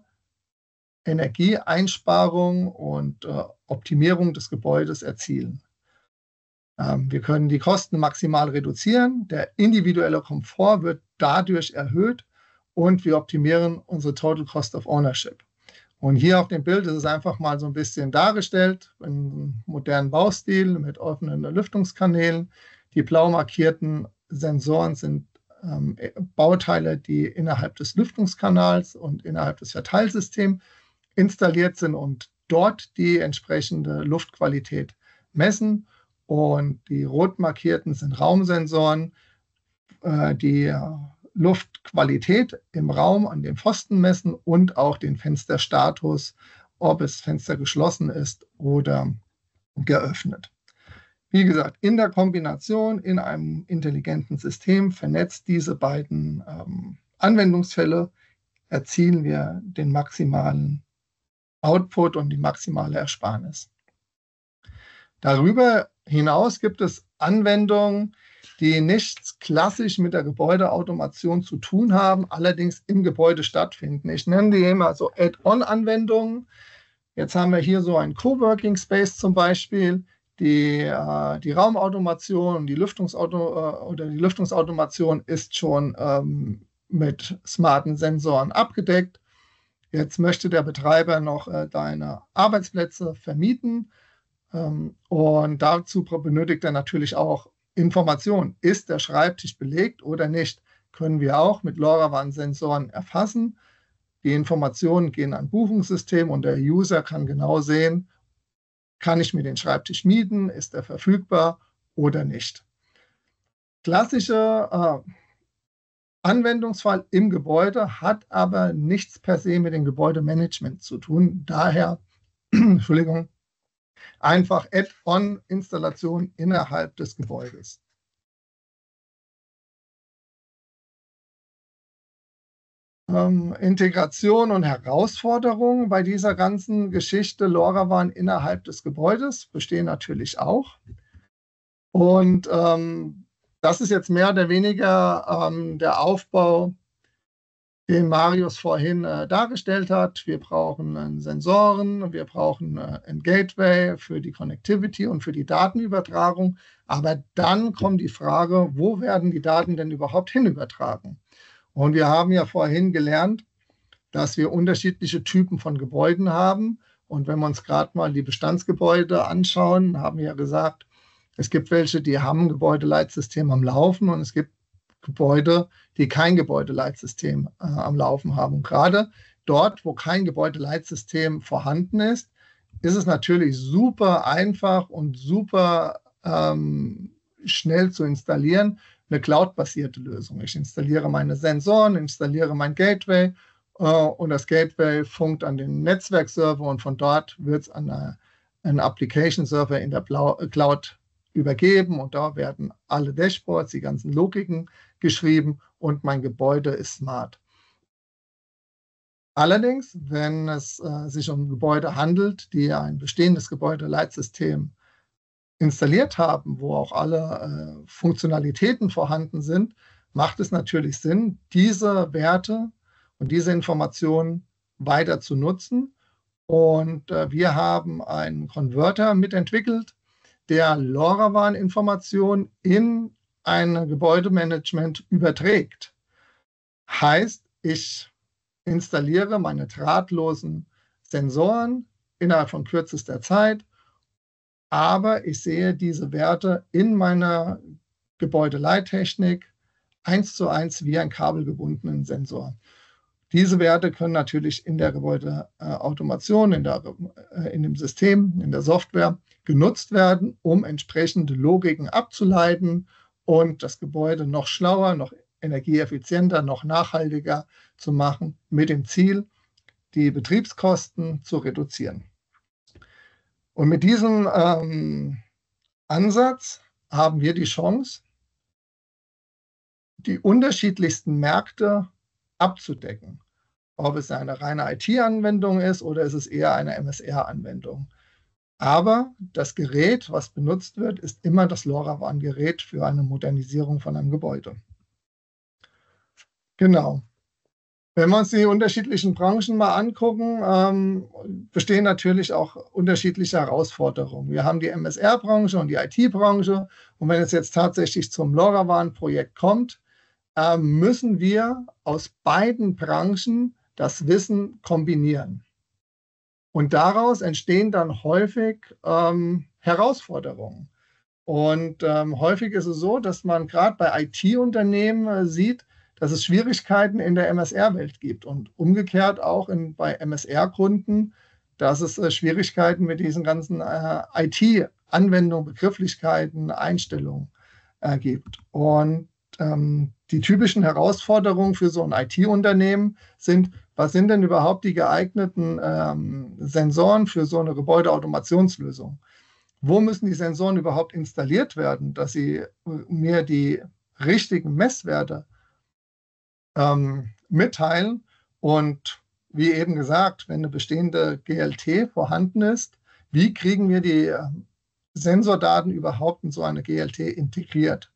Energieeinsparung und äh, Optimierung des Gebäudes erzielen. Ähm, wir können die Kosten maximal reduzieren, der individuelle Komfort wird dadurch erhöht und wir optimieren unsere Total Cost of Ownership. Und hier auf dem Bild ist es einfach mal so ein bisschen dargestellt, in einem modernen Baustil mit offenen Lüftungskanälen. Die blau markierten Sensoren sind ähm, Bauteile, die innerhalb des Lüftungskanals und innerhalb des Verteilsystems installiert sind und dort die entsprechende Luftqualität messen. Und die rot markierten sind Raumsensoren, äh, die Luftqualität im Raum an den Pfosten messen und auch den Fensterstatus, ob das Fenster geschlossen ist oder geöffnet. Wie gesagt, in der Kombination in einem intelligenten System vernetzt diese beiden ähm, Anwendungsfälle, erzielen wir den maximalen Output und die maximale Ersparnis. Darüber hinaus gibt es Anwendungen, die nichts klassisch mit der Gebäudeautomation zu tun haben, allerdings im Gebäude stattfinden. Ich nenne die immer so Add-on-Anwendungen. Jetzt haben wir hier so einen Coworking Space zum Beispiel. Die, äh, die Raumautomation und die, Lüftungsauto, äh, oder die Lüftungsautomation ist schon ähm, mit smarten Sensoren abgedeckt. Jetzt möchte der Betreiber noch äh, deine Arbeitsplätze vermieten. Ähm, und dazu benötigt er natürlich auch Informationen. Ist der Schreibtisch belegt oder nicht? Können wir auch mit LoRaWAN-Sensoren erfassen. Die Informationen gehen an Buchungssystem und der User kann genau sehen, kann ich mir den Schreibtisch mieten, ist er verfügbar oder nicht. Klassischer äh, Anwendungsfall im Gebäude hat aber nichts per se mit dem Gebäudemanagement zu tun. Daher, Entschuldigung, einfach Add-on-Installation innerhalb des Gebäudes. Ähm, Integration und Herausforderungen bei dieser ganzen Geschichte LoRaWAN innerhalb des Gebäudes bestehen natürlich auch. Und ähm, das ist jetzt mehr oder weniger ähm, der Aufbau, den Marius vorhin äh, dargestellt hat. Wir brauchen äh, Sensoren, wir brauchen äh, ein Gateway für die Connectivity und für die Datenübertragung. Aber dann kommt die Frage, wo werden die Daten denn überhaupt hinübertragen? Und wir haben ja vorhin gelernt, dass wir unterschiedliche Typen von Gebäuden haben. Und wenn wir uns gerade mal die Bestandsgebäude anschauen, haben wir ja gesagt, es gibt welche, die haben ein Gebäudeleitsystem am Laufen und es gibt Gebäude, die kein Gebäudeleitsystem äh, am Laufen haben. Und gerade dort, wo kein Gebäudeleitsystem vorhanden ist, ist es natürlich super einfach und super ähm, schnell zu installieren, eine Cloud-basierte Lösung. Ich installiere meine Sensoren, installiere mein Gateway äh, und das Gateway funkt an den Netzwerkserver und von dort wird es an eine, einen Application-Server in der Blau Cloud übergeben und da werden alle Dashboards, die ganzen Logiken geschrieben und mein Gebäude ist smart. Allerdings, wenn es äh, sich um Gebäude handelt, die ein bestehendes Gebäudeleitsystem installiert haben, wo auch alle äh, Funktionalitäten vorhanden sind, macht es natürlich Sinn, diese Werte und diese Informationen weiter zu nutzen. Und äh, wir haben einen Konverter mitentwickelt, der LoRaWAN-Informationen in ein Gebäudemanagement überträgt. Heißt, ich installiere meine drahtlosen Sensoren innerhalb von kürzester Zeit, aber ich sehe diese Werte in meiner Gebäudeleittechnik eins zu eins wie ein kabelgebundenen Sensor. Diese Werte können natürlich in der Gebäudeautomation, in, der, in dem System, in der Software genutzt werden, um entsprechende Logiken abzuleiten und das Gebäude noch schlauer, noch energieeffizienter, noch nachhaltiger zu machen, mit dem Ziel, die Betriebskosten zu reduzieren. Und mit diesem ähm, Ansatz haben wir die Chance, die unterschiedlichsten Märkte abzudecken. Ob es eine reine I T-Anwendung ist oder ist es eher eine M S R-Anwendung. Aber das Gerät, was benutzt wird, ist immer das LoRaWAN-Gerät für eine Modernisierung von einem Gebäude. Genau. Wenn wir uns die unterschiedlichen Branchen mal angucken, ähm, bestehen natürlich auch unterschiedliche Herausforderungen. Wir haben die M S R-Branche und die I T-Branche. Und wenn es jetzt tatsächlich zum LoRaWAN-Projekt kommt, äh, müssen wir aus beiden Branchen das Wissen kombinieren. Und daraus entstehen dann häufig ähm, Herausforderungen. Und ähm, häufig ist es so, dass man gerade bei I T-Unternehmen äh, sieht, dass es Schwierigkeiten in der M S R-Welt gibt und umgekehrt auch in, bei M S R-Kunden, dass es äh, Schwierigkeiten mit diesen ganzen äh, I T-Anwendungen, Begrifflichkeiten, Einstellungen äh, gibt. Und ähm, die typischen Herausforderungen für so ein I T-Unternehmen sind, was sind denn überhaupt die geeigneten ähm, Sensoren für so eine Gebäudeautomationslösung? Wo müssen die Sensoren überhaupt installiert werden, dass sie mir die richtigen Messwerte ähm, mitteilen? Und wie eben gesagt, wenn eine bestehende G L T vorhanden ist, wie kriegen wir die äh, Sensordaten überhaupt in so eine G L T integriert?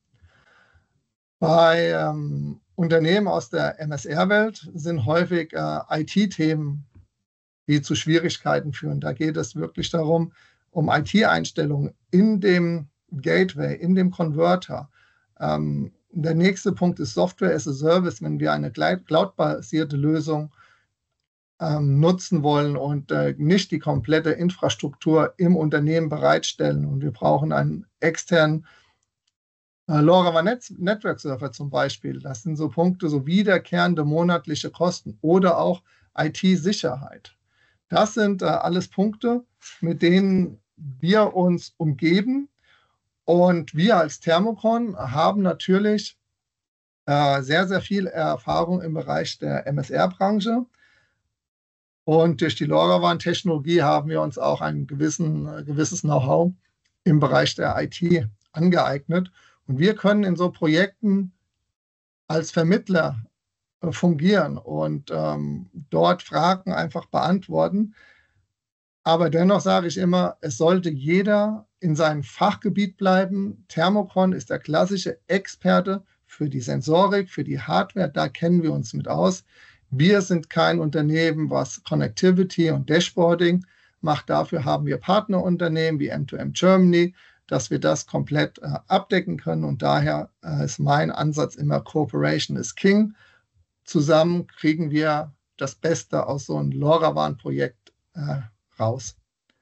Bei ähm, Unternehmen aus der M S R-Welt sind häufig äh, I T-Themen, die zu Schwierigkeiten führen. Da geht es wirklich darum, um I T-Einstellungen in dem Gateway, in dem Converter. Ähm, der nächste Punkt ist Software as a Service, wenn wir eine cloud-basierte Lösung ähm, nutzen wollen und äh, nicht die komplette Infrastruktur im Unternehmen bereitstellen. Und wir brauchen einen externen äh, LoRaWAN Network Server zum Beispiel. Das sind so Punkte, so wiederkehrende monatliche Kosten oder auch I T-Sicherheit. Das sind äh, alles Punkte, mit denen wir uns umgeben. Und wir als Thermocon haben natürlich äh, sehr, sehr viel Erfahrung im Bereich der M S R-Branche. Und durch die LoRaWAN-Technologie haben wir uns auch ein gewissen, äh, gewisses Know-how im Bereich der I T angeeignet. Und wir können in so Projekten als Vermittler äh, fungieren und ähm, dort Fragen einfach beantworten. Aber dennoch sage ich immer, es sollte jeder in seinem Fachgebiet bleiben. Thermocon ist der klassische Experte für die Sensorik, für die Hardware. Da kennen wir uns mit aus. Wir sind kein Unternehmen, was Connectivity und Dashboarding macht. Dafür haben wir Partnerunternehmen wie M zwei M Germany, dass wir das komplett äh, abdecken können. Und daher äh, ist mein Ansatz immer, Cooperation is King. Zusammen kriegen wir das Beste aus so einem LoRaWAN-Projekt äh, raus.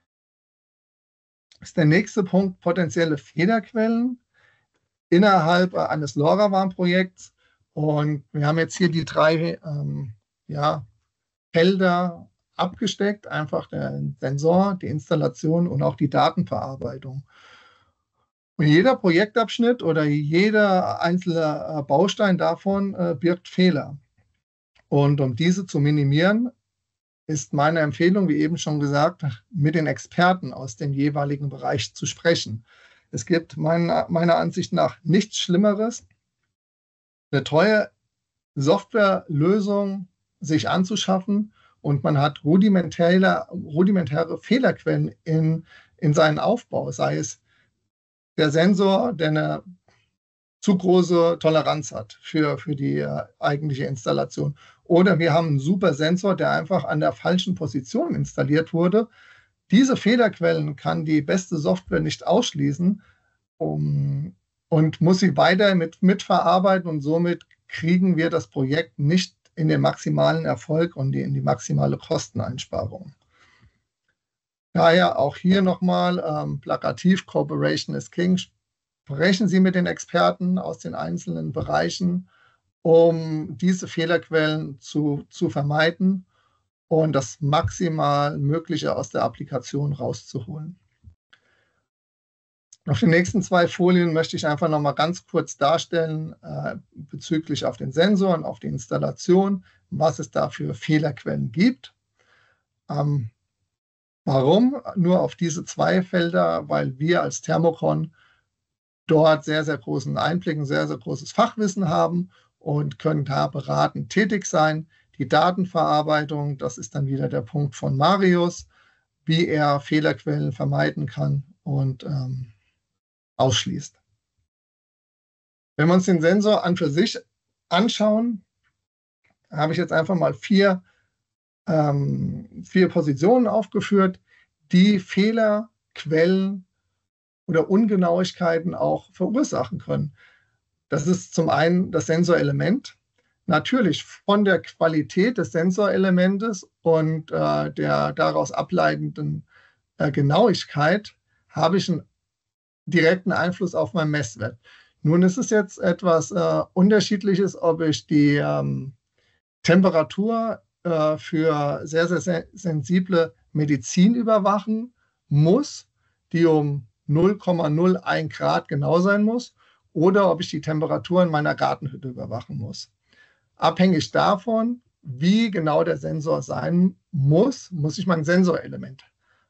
Das ist der nächste Punkt, potenzielle Fehlerquellen innerhalb äh, eines LoRaWAN-Projekts. Und wir haben jetzt hier die drei ähm, ja, Felder abgesteckt, einfach der Sensor, die Installation und auch die Datenverarbeitung. Und jeder Projektabschnitt oder jeder einzelne Baustein davon äh, birgt Fehler. Und um diese zu minimieren, ist meine Empfehlung, wie eben schon gesagt, mit den Experten aus dem jeweiligen Bereich zu sprechen. Es gibt meiner, meiner Ansicht nach nichts Schlimmeres, eine teure Softwarelösung sich anzuschaffen und man hat rudimentäre, rudimentäre Fehlerquellen in, in seinen Aufbau, sei es der Sensor, der eine zu große Toleranz hat für, für die äh, eigentliche Installation. Oder wir haben einen super Sensor, der einfach an der falschen Position installiert wurde. Diese Fehlerquellen kann die beste Software nicht ausschließen um, und muss sie weiter mit, mitverarbeiten und somit kriegen wir das Projekt nicht in den maximalen Erfolg und die, in die maximale Kosteneinsparung. Daher auch hier nochmal ähm, plakativ, Cooperation is King. Sprechen Sie mit den Experten aus den einzelnen Bereichen, um diese Fehlerquellen zu, zu vermeiden und das maximal Mögliche aus der Applikation rauszuholen. Auf den nächsten zwei Folien möchte ich einfach noch mal ganz kurz darstellen äh, bezüglich auf den Sensor und auf die Installation, was es da für Fehlerquellen gibt. Ähm, warum? Nur auf diese zwei Felder, weil wir als Thermocon dort sehr, sehr großen Einblick, ein sehr, sehr großes Fachwissen haben und können da beratend tätig sein. Die Datenverarbeitung, das ist dann wieder der Punkt von Marius, wie er Fehlerquellen vermeiden kann und ähm, ausschließt. Wenn wir uns den Sensor an für sich anschauen, habe ich jetzt einfach mal vier, ähm, vier Positionen aufgeführt, die Fehlerquellen oder Ungenauigkeiten auch verursachen können. Das ist zum einen das Sensorelement. Natürlich von der Qualität des Sensorelementes und äh, der daraus ableitenden äh, Genauigkeit habe ich einen direkten Einfluss auf meinen Messwert. Nun ist es jetzt etwas äh, Unterschiedliches, ob ich die ähm, Temperatur äh, für sehr, sehr, sehr sensible Medizin überwachen muss, die um null Komma null eins Grad genau sein muss, oder ob ich die Temperatur in meiner Gartenhütte überwachen muss. Abhängig davon, wie genau der Sensor sein muss, muss ich mein Sensorelement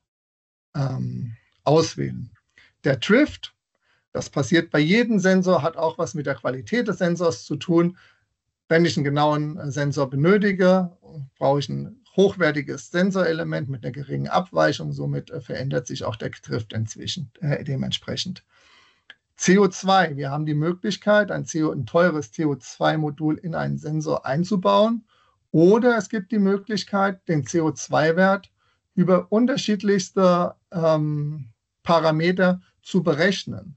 ähm, auswählen. Der Drift, das passiert bei jedem Sensor, hat auch was mit der Qualität des Sensors zu tun. Wenn ich einen genauen Sensor benötige, brauche ich ein hochwertiges Sensorelement mit einer geringen Abweichung. Somit äh, verändert sich auch der Drift inzwischen äh, dementsprechend. C O zwei. Wir haben die Möglichkeit, ein, C O, ein teures C O zwei Modul in einen Sensor einzubauen. Oder es gibt die Möglichkeit, den C O zwei Wert über unterschiedlichste ähm, Parameter zu berechnen.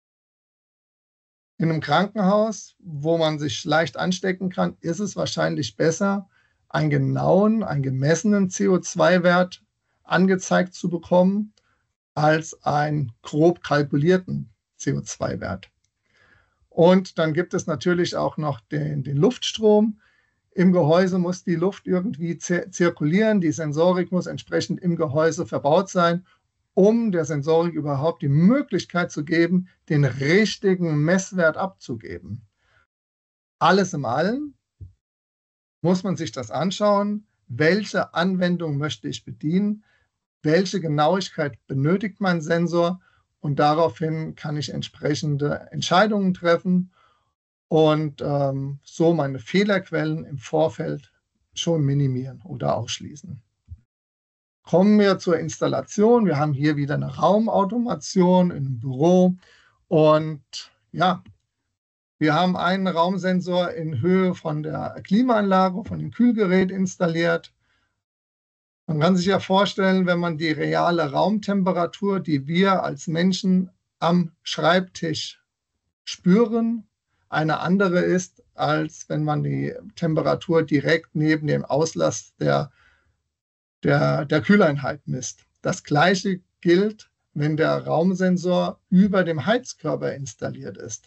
In einem Krankenhaus, wo man sich leicht anstecken kann, ist es wahrscheinlich besser, einen genauen, einen gemessenen C O zwei Wert angezeigt zu bekommen, als einen grob kalkulierten C O zwei Wert. Und dann gibt es natürlich auch noch den, den Luftstrom. Im Gehäuse muss die Luft irgendwie zirkulieren, die Sensorik muss entsprechend im Gehäuse verbaut sein, um der Sensorik überhaupt die Möglichkeit zu geben, den richtigen Messwert abzugeben. Alles in allem muss man sich das anschauen, welche Anwendung möchte ich bedienen, welche Genauigkeit benötigt mein Sensor, und daraufhin kann ich entsprechende Entscheidungen treffen und ähm, so meine Fehlerquellen im Vorfeld schon minimieren oder ausschließen. Kommen wir zur Installation. Wir haben hier wieder eine Raumautomation in einem Büro und ja, wir haben einen Raumsensor in Höhe von der Klimaanlage, von dem Kühlgerät installiert. Man kann sich ja vorstellen, wenn man die reale Raumtemperatur, die wir als Menschen am Schreibtisch spüren, eine andere ist, als wenn man die Temperatur direkt neben dem Auslass der Der, der Kühleinheit misst. Das Gleiche gilt, wenn der Raumsensor über dem Heizkörper installiert ist.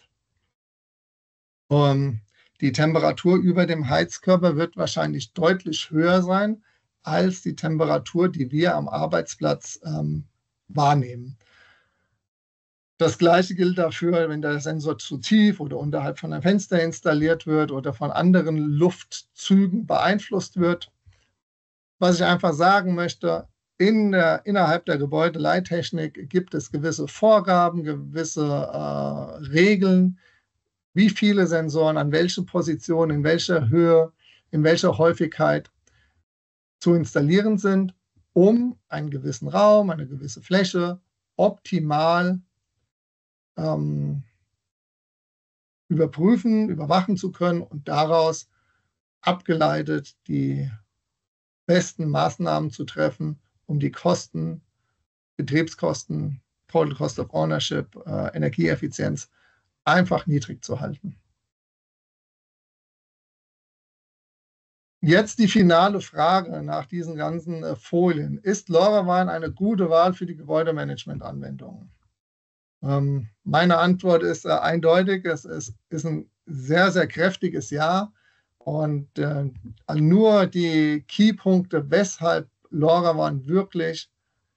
Und die Temperatur über dem Heizkörper wird wahrscheinlich deutlich höher sein als die Temperatur, die wir am Arbeitsplatz ähm, wahrnehmen. Das Gleiche gilt dafür, wenn der Sensor zu tief oder unterhalb von einem Fenster installiert wird oder von anderen Luftzügen beeinflusst wird. Was ich einfach sagen möchte, in der, innerhalb der Gebäudeleittechnik gibt es gewisse Vorgaben, gewisse äh, Regeln, wie viele Sensoren an welchen Positionen, in welcher Höhe, in welcher Häufigkeit zu installieren sind, um einen gewissen Raum, eine gewisse Fläche optimal ähm, überprüfen, überwachen zu können und daraus abgeleitet die besten Maßnahmen zu treffen, um die Kosten, Betriebskosten, Total Cost of Ownership, äh, Energieeffizienz einfach niedrig zu halten. Jetzt die finale Frage nach diesen ganzen äh, Folien. Ist LoRaWAN eine gute Wahl für die Gebäudemanagement-Anwendungen? Ähm, meine Antwort ist äh, eindeutig. Es ist, ist ein sehr, sehr kräftiges Ja. Und äh, nur die Keypunkte, weshalb LoRaWAN wirklich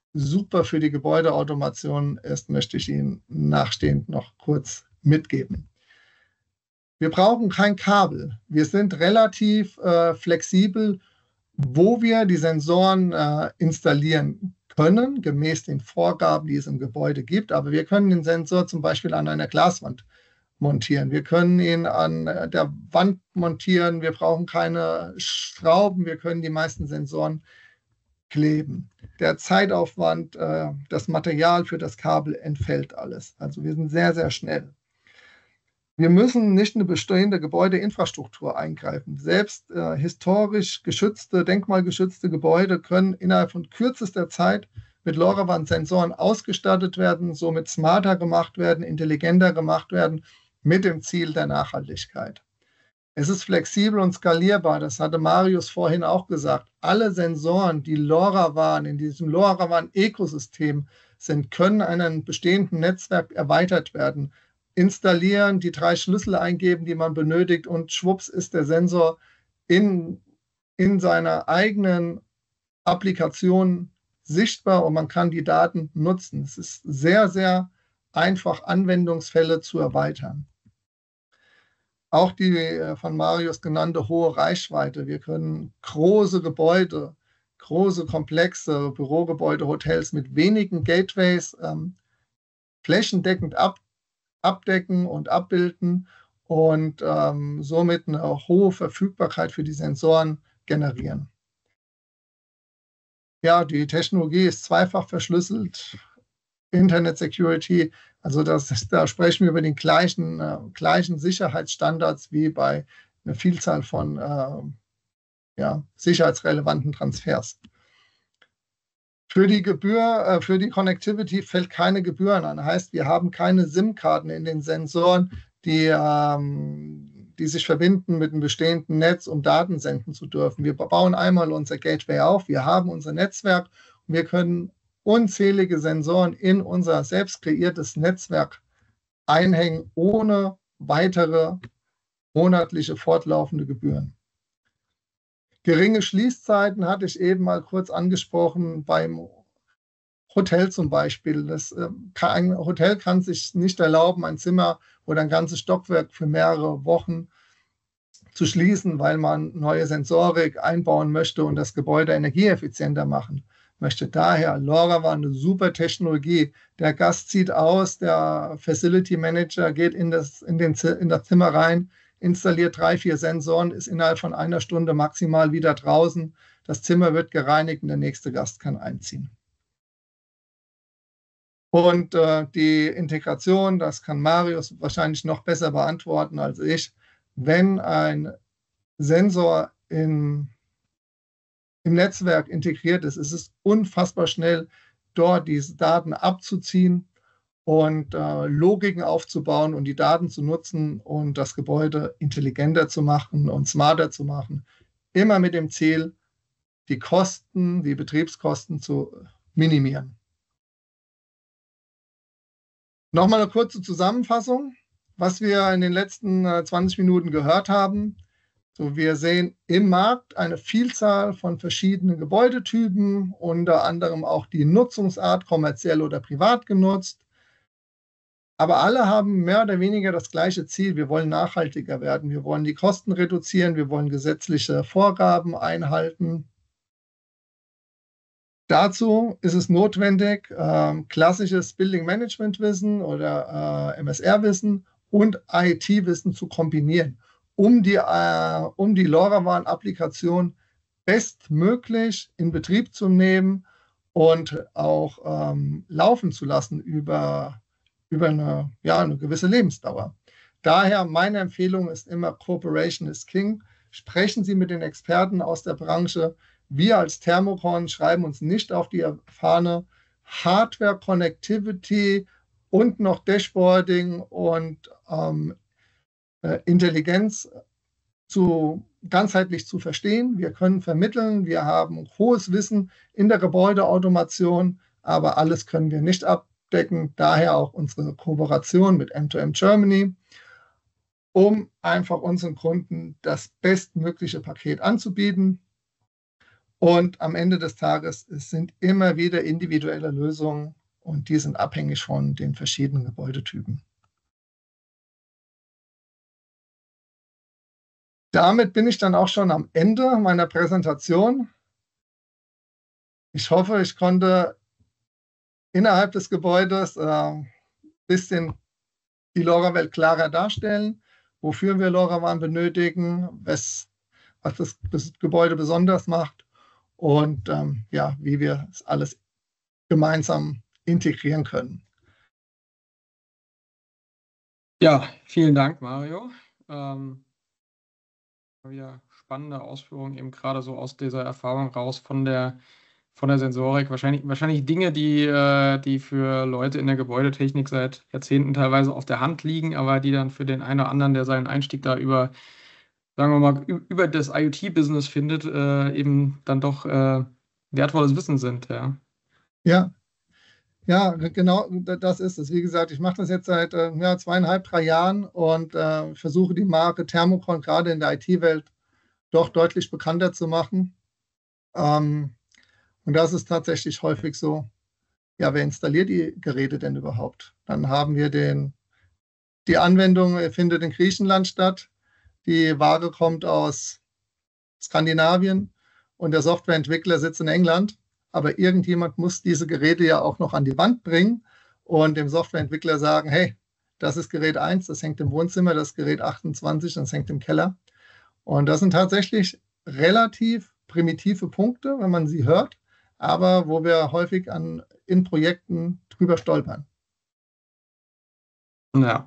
super für die Gebäudeautomation ist, möchte ich Ihnen nachstehend noch kurz mitgeben. Wir brauchen kein Kabel. Wir sind relativ äh, flexibel, wo wir die Sensoren äh, installieren können, gemäß den Vorgaben, die es im Gebäude gibt. Aber wir können den Sensor zum Beispiel an einer Glaswand montieren. Wir können ihn an der Wand montieren. Wir brauchen keine Schrauben. Wir können die meisten Sensoren kleben. Der Zeitaufwand, äh, das Material für das Kabel entfällt alles. Also wir sind sehr, sehr schnell. Wir müssen nicht in eine bestehende Gebäudeinfrastruktur eingreifen. Selbst äh, historisch geschützte, denkmalgeschützte Gebäude können innerhalb von kürzester Zeit mit LoRaWAN-Sensoren ausgestattet werden, somit smarter gemacht werden, intelligenter gemacht werden, mit dem Ziel der Nachhaltigkeit. Es ist flexibel und skalierbar, das hatte Marius vorhin auch gesagt. Alle Sensoren, die LoRaWAN in diesem LoRaWAN-Ökosystem sind, können an einem bestehenden Netzwerk erweitert werden. Installieren, die drei Schlüssel eingeben, die man benötigt, und schwupps ist der Sensor in, in seiner eigenen Applikation sichtbar und man kann die Daten nutzen. Es ist sehr, sehr einfach, Anwendungsfälle zu erweitern. Auch die von Marius genannte hohe Reichweite. Wir können große Gebäude, große Komplexe, Bürogebäude, Hotels mit wenigen Gateways ähm, flächendeckend ab, abdecken und abbilden und ähm, somit eine hohe Verfügbarkeit für die Sensoren generieren. Ja, die Technologie ist zweifach verschlüsselt. Internet Security, also das, da sprechen wir über den gleichen, äh, gleichen Sicherheitsstandards wie bei einer Vielzahl von äh, ja, sicherheitsrelevanten Transfers. Für die Gebühr, äh, für die Connectivity fällt keine Gebühren an. Das heißt, wir haben keine SIM-Karten in den Sensoren, die, ähm, die sich verbinden mit einem bestehenden Netz, um Daten senden zu dürfen. Wir bauen einmal unser Gateway auf, wir haben unser Netzwerk und wir können unzählige Sensoren in unser selbst kreiertes Netzwerk einhängen, ohne weitere monatliche fortlaufende Gebühren. Geringe Schließzeiten hatte ich eben mal kurz angesprochen beim Hotel zum Beispiel. Das, äh, ein Hotel kann sich nicht erlauben, ein Zimmer oder ein ganzes Stockwerk für mehrere Wochen zu schließen, weil man neue Sensorik einbauen möchte und das Gebäude energieeffizienter machen möchte. Daher, LoRaWAN, eine super Technologie. Der Gast zieht aus, der Facility Manager geht in das, in den, in das Zimmer rein, installiert drei, vier Sensoren, ist innerhalb von einer Stunde maximal wieder draußen. Das Zimmer wird gereinigt und der nächste Gast kann einziehen. Und äh, die Integration, das kann Marius wahrscheinlich noch besser beantworten als ich. Wenn ein Sensor in im Netzwerk integriert ist, ist es unfassbar schnell, dort diese Daten abzuziehen und äh, Logiken aufzubauen und die Daten zu nutzen und das Gebäude intelligenter zu machen und smarter zu machen. Immer mit dem Ziel, die Kosten, die Betriebskosten zu minimieren. Nochmal eine kurze Zusammenfassung, was wir in den letzten äh, zwanzig Minuten gehört haben. So, wir sehen im Markt eine Vielzahl von verschiedenen Gebäudetypen, unter anderem auch die Nutzungsart, kommerziell oder privat genutzt. Aber alle haben mehr oder weniger das gleiche Ziel. Wir wollen nachhaltiger werden, wir wollen die Kosten reduzieren, wir wollen gesetzliche Vorgaben einhalten. Dazu ist es notwendig, äh, klassisches Building-Management-Wissen oder äh, M S R-Wissen und I T-Wissen zu kombinieren, um die, äh, um die LoRaWAN-Applikation bestmöglich in Betrieb zu nehmen und auch ähm, laufen zu lassen über, über eine, ja, eine gewisse Lebensdauer. Daher meine Empfehlung ist immer, Cooperation is King. Sprechen Sie mit den Experten aus der Branche. Wir als Thermocon schreiben uns nicht auf die Fahne, Hardware, Connectivity und noch Dashboarding und ähm, Intelligenz zu, ganzheitlich zu verstehen. Wir können vermitteln, wir haben hohes Wissen in der Gebäudeautomation, aber alles können wir nicht abdecken. Daher auch unsere Kooperation mit M zwei M Germany, um einfach unseren Kunden das bestmögliche Paket anzubieten. Und am Ende des Tages, es sind immer wieder individuelle Lösungen und die sind abhängig von den verschiedenen Gebäudetypen. Damit bin ich dann auch schon am Ende meiner Präsentation. Ich hoffe, ich konnte innerhalb des Gebäudes ein äh, bisschen die LoRaWAN klarer darstellen, wofür wir LoRaWAN benötigen, was, was das, das Gebäude besonders macht und ähm, ja, wie wir es alles gemeinsam integrieren können. Ja, vielen Dank, Mario. Ähm, wieder spannende Ausführungen, eben gerade so aus dieser Erfahrung raus von der, von der Sensorik. Wahrscheinlich, wahrscheinlich Dinge, die, äh, die für Leute in der Gebäudetechnik seit Jahrzehnten teilweise auf der Hand liegen, aber die dann für den einen oder anderen, der seinen Einstieg da über, sagen wir mal, über das IoT-Business findet, äh, eben dann doch äh, wertvolles Wissen sind. Ja. Ja, ja, genau, das ist es. Wie gesagt, ich mache das jetzt seit äh, ja, zweieinhalb, drei Jahren und äh, versuche die Marke Thermocon gerade in der I T-Welt doch deutlich bekannter zu machen. Ähm, und das ist tatsächlich häufig so, ja, wer installiert die Geräte denn überhaupt? Dann haben wir den, die Anwendung findet in Griechenland statt, die Ware kommt aus Skandinavien und der Softwareentwickler sitzt in England. Aber irgendjemand muss diese Geräte ja auch noch an die Wand bringen und dem Softwareentwickler sagen, hey, das ist Gerät eins, das hängt im Wohnzimmer, das ist Gerät achtundzwanzig, das hängt im Keller. Und das sind tatsächlich relativ primitive Punkte, wenn man sie hört, aber wo wir häufig an, in Projekten drüber stolpern. Ja.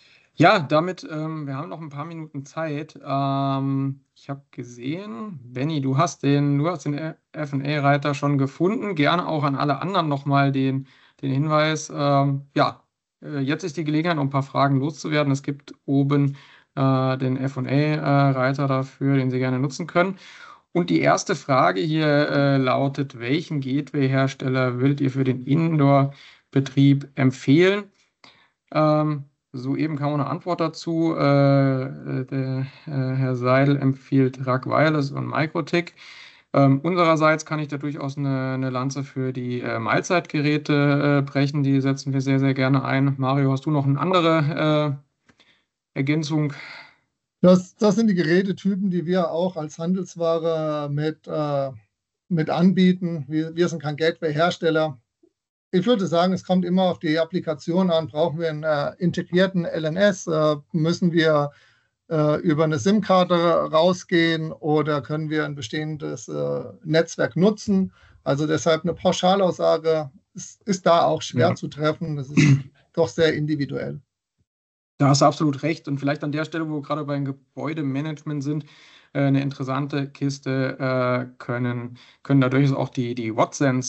Ja, damit, ähm, wir haben noch ein paar Minuten Zeit. Ähm, ich habe gesehen, Benny, du hast den, du hast den F und A-Reiter schon gefunden. Gerne auch an alle anderen nochmal den, den Hinweis. Ähm, ja, äh, jetzt ist die Gelegenheit, um ein paar Fragen loszuwerden. Es gibt oben äh, den F und A-Reiter dafür, den Sie gerne nutzen können. Und die erste Frage hier äh, lautet: Welchen Gateway-Hersteller würdet ihr für den Indoor-Betrieb empfehlen? Ähm, Soeben kam eine Antwort dazu. Äh, der äh, Herr Seidel empfiehlt R A G Wireless und MikroTik. Ähm, unsererseits kann ich da durchaus eine, eine Lanze für die äh, Mahlzeitgeräte äh, brechen. Die setzen wir sehr, sehr gerne ein. Mario, hast du noch eine andere äh, Ergänzung? Das, das sind die Gerätetypen, die wir auch als Handelsware mit, äh, mit anbieten. Wir, wir sind kein Gateway-Hersteller. Ich würde sagen, es kommt immer auf die Applikation an. Brauchen wir einen äh, integrierten L N S? Äh, müssen wir äh, über eine SIM-Karte rausgehen oder können wir ein bestehendes äh, Netzwerk nutzen? Also deshalb eine Pauschalaussage ist, ist da auch schwer Ja. zu treffen. Das ist doch sehr individuell. Da hast du absolut recht. Und vielleicht an der Stelle, wo wir gerade beim Gebäudemanagement sind, äh, eine interessante Kiste äh, können, können da durchaus auch die, die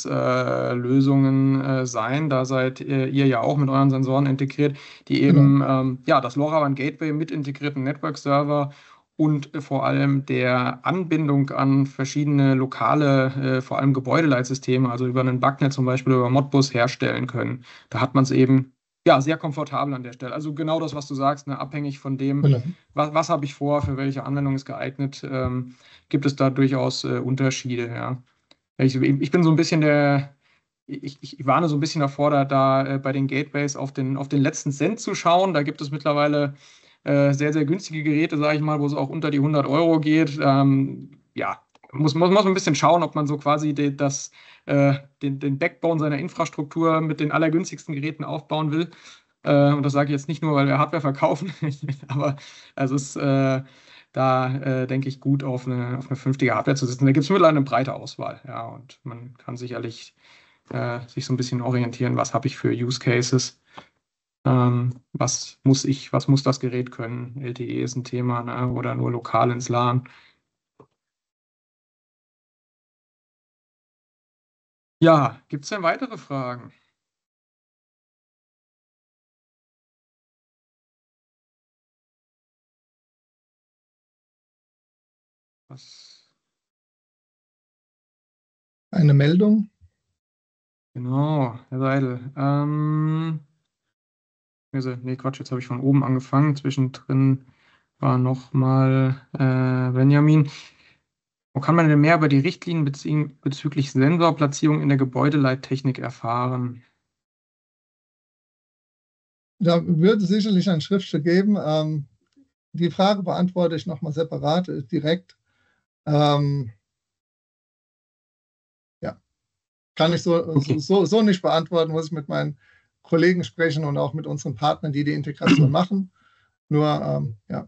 Wattsense-Lösungen äh, sein. Da seid äh, ihr ja auch mit euren Sensoren integriert, die Genau. eben ähm, ja, das LoRaWAN Gateway mit integrierten Network-Server und äh, vor allem der Anbindung an verschiedene lokale, äh, vor allem Gebäudeleitsysteme, also über einen Backnet zum Beispiel über Modbus herstellen können. Da hat man es eben ja, sehr komfortabel an der Stelle. Also genau das, was du sagst, ne, abhängig von dem, Genau. was, was habe ich vor, für welche Anwendung ist geeignet, ähm, gibt es da durchaus äh, Unterschiede, ja. Ich, ich bin so ein bisschen der, ich, ich warne so ein bisschen davor, da, da äh, bei den Gateways auf den, auf den letzten Cent zu schauen. Da gibt es mittlerweile äh, sehr, sehr günstige Geräte, sage ich mal, wo es auch unter die hundert Euro geht. Ähm, ja, muss, muss, muss man ein bisschen schauen, ob man so quasi de, das, äh, den, den Backbone seiner Infrastruktur mit den allergünstigsten Geräten aufbauen will. Äh, und das sage ich jetzt nicht nur, weil wir Hardware verkaufen, aber also es ist äh, da, äh, denke ich, gut auf eine, auf eine vernünftige Hardware zu setzen. Da gibt es mittlerweile eine breite Auswahl, ja, und man kann sicherlich äh, sich so ein bisschen orientieren, was habe ich für Use Cases, ähm, was muss ich, was muss das Gerät können? L T E ist ein Thema, ne? Oder nur lokal ins LAN. Ja, gibt es denn weitere Fragen? Was? Eine Meldung. Genau, Herr Seidel. Ähm, also, nee, Quatsch, jetzt habe ich von oben angefangen. Zwischendrin war noch mal äh, Benjamin. Wo kann man denn mehr über die Richtlinien bezie- bezüglich Sensorplatzierung in der Gebäudeleittechnik erfahren? Da wird es sicherlich ein Schriftstück geben. Ähm, die Frage beantworte ich nochmal separat, äh, direkt. Ähm, ja, kann ich so, Okay. so, so nicht beantworten, muss ich mit meinen Kollegen sprechen und auch mit unseren Partnern, die die Integration machen. Nur, ähm, ja.